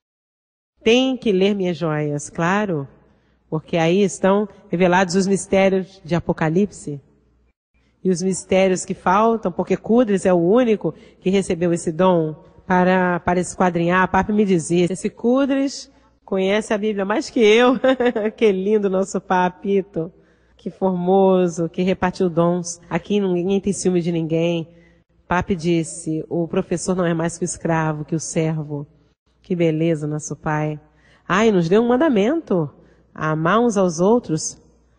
têm que ler minhas joias, claro, porque aí estão revelados os mistérios de Apocalipse. E os mistérios que faltam, porque Cudres é o único que recebeu esse dom para, para esquadrinhar. Papi me dizia, esse Cudres conhece a Bíblia mais que eu. Que lindo nosso papito. Que formoso, que repartiu dons. Aqui ninguém tem ciúme de ninguém. Papi disse, o professor não é mais que o escravo, que o servo. Que beleza, nosso pai. Ai, nos deu um mandamento. Amar uns aos outros.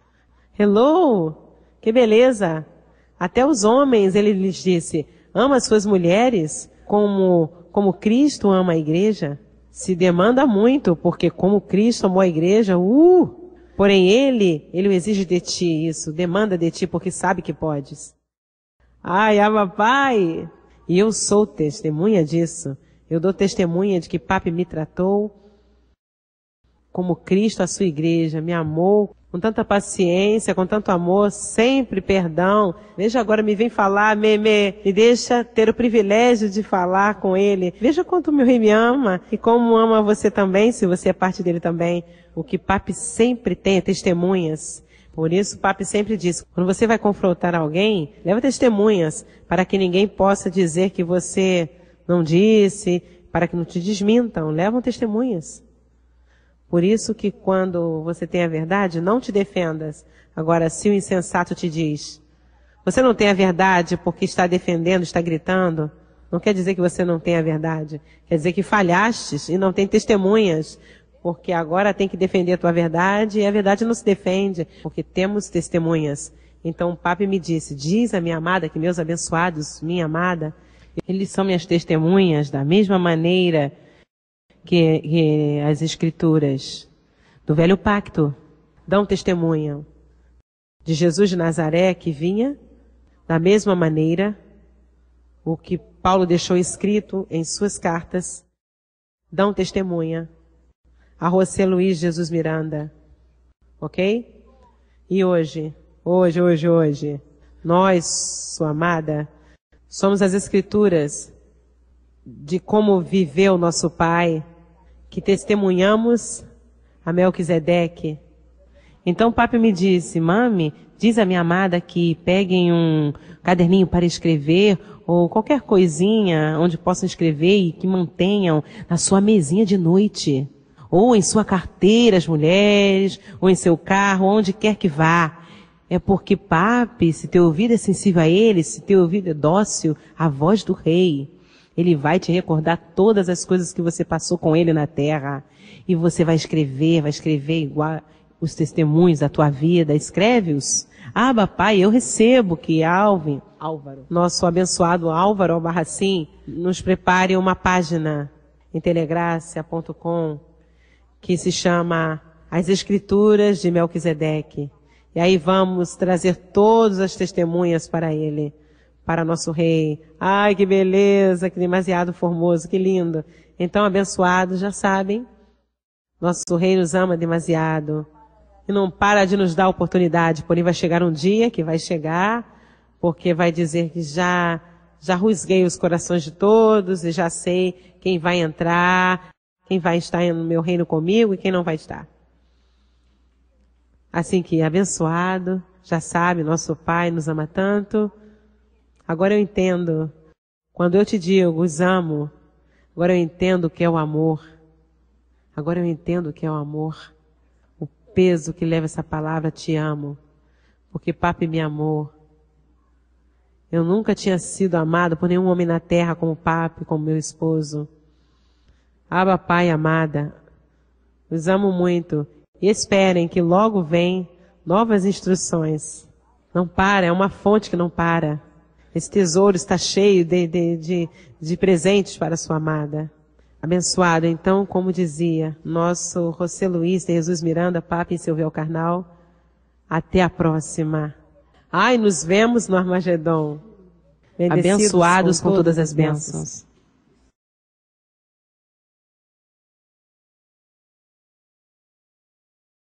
Hello, que beleza. Até os homens, ele lhes disse, ama as suas mulheres como, como Cristo ama a igreja. Se demanda muito, porque como Cristo amou a igreja, uh, porém ele, ele o exige de ti isso, demanda de ti, porque sabe que podes. Ai, ah, papai, e eu sou testemunha disso. Eu dou testemunha de que Papi me tratou como Cristo a sua igreja, me amou com tanta paciência, com tanto amor, sempre perdão. Veja agora, me vem falar, me, me, me deixa ter o privilégio de falar com ele. Veja quanto o meu rei me ama e como ama você também, se você é parte dele também. O que Papi sempre tem é testemunhas. Por isso, Papi sempre diz, quando você vai confrontar alguém, leva testemunhas, para que ninguém possa dizer que você não disse, para que não te desmintam. Levam testemunhas. Por isso que quando você tem a verdade, não te defendas. Agora, se o insensato te diz, você não tem a verdade porque está defendendo, está gritando, não quer dizer que você não tem a verdade. Quer dizer que falhastes e não tem testemunhas. Porque agora tem que defender a tua verdade e a verdade não se defende, porque temos testemunhas. Então o Papi me disse, diz a minha amada, que meus abençoados, minha amada, Eles são minhas testemunhas da mesma maneira que, que as escrituras do Velho Pacto dão testemunho de Jesus de Nazaré, que vinha da mesma maneira, o que Paulo deixou escrito em suas cartas, dão testemunha a José Luiz Jesus Miranda. Ok? E hoje, hoje, hoje, hoje, nós, sua amada, somos as escrituras de como viveu nosso Pai, que testemunhamos a Melquisedeque. Então o Papa me disse, mami, diz a minha amada que peguem um caderninho para escrever, ou qualquer coisinha onde possam escrever e que mantenham na sua mesinha de noite, ou em sua carteira, as mulheres, ou em seu carro, onde quer que vá. É porque, papi, se teu ouvido é sensível a ele, se teu ouvido é dócil à voz do rei, ele vai te recordar todas as coisas que você passou com ele na terra. E você vai escrever, vai escrever igual os testemunhos da tua vida. Escreve-os. Ah, papai, eu recebo que Alvin, Álvaro, nosso abençoado Álvaro Albarracim, nos prepare uma página em telegracia ponto com que se chama As Escrituras de Melquisedeque. E aí vamos trazer todas as testemunhas para ele, para nosso rei. Ai, que beleza, que demasiado formoso, que lindo. Então, abençoados, já sabem, nosso rei nos ama demasiado e não para de nos dar oportunidade. Porém, vai chegar um dia que vai chegar, porque vai dizer que já, já rusguei os corações de todos e já sei quem vai entrar, quem vai estar no meu reino comigo e quem não vai estar. Assim que, abençoado, já sabe, nosso Pai nos ama tanto. Agora eu entendo, quando eu te digo, os amo, agora eu entendo o que é o amor. Agora eu entendo o que é o amor. O peso que leva essa palavra, te amo. Porque papi me amou. Eu nunca tinha sido amado por nenhum homem na terra como papi, como meu esposo. Aba, pai amada, os amo muito. E esperem que logo vem novas instruções. Não para, é uma fonte que não para. Esse tesouro está cheio de, de, de, de presentes para sua amada. Abençoado, então, como dizia nosso José Luiz de Jesus Miranda, Papa em Silvéu Carnal, até a próxima. Ai, nos vemos no Armagedon. Bendecidos abençoados com todas as bênçãos.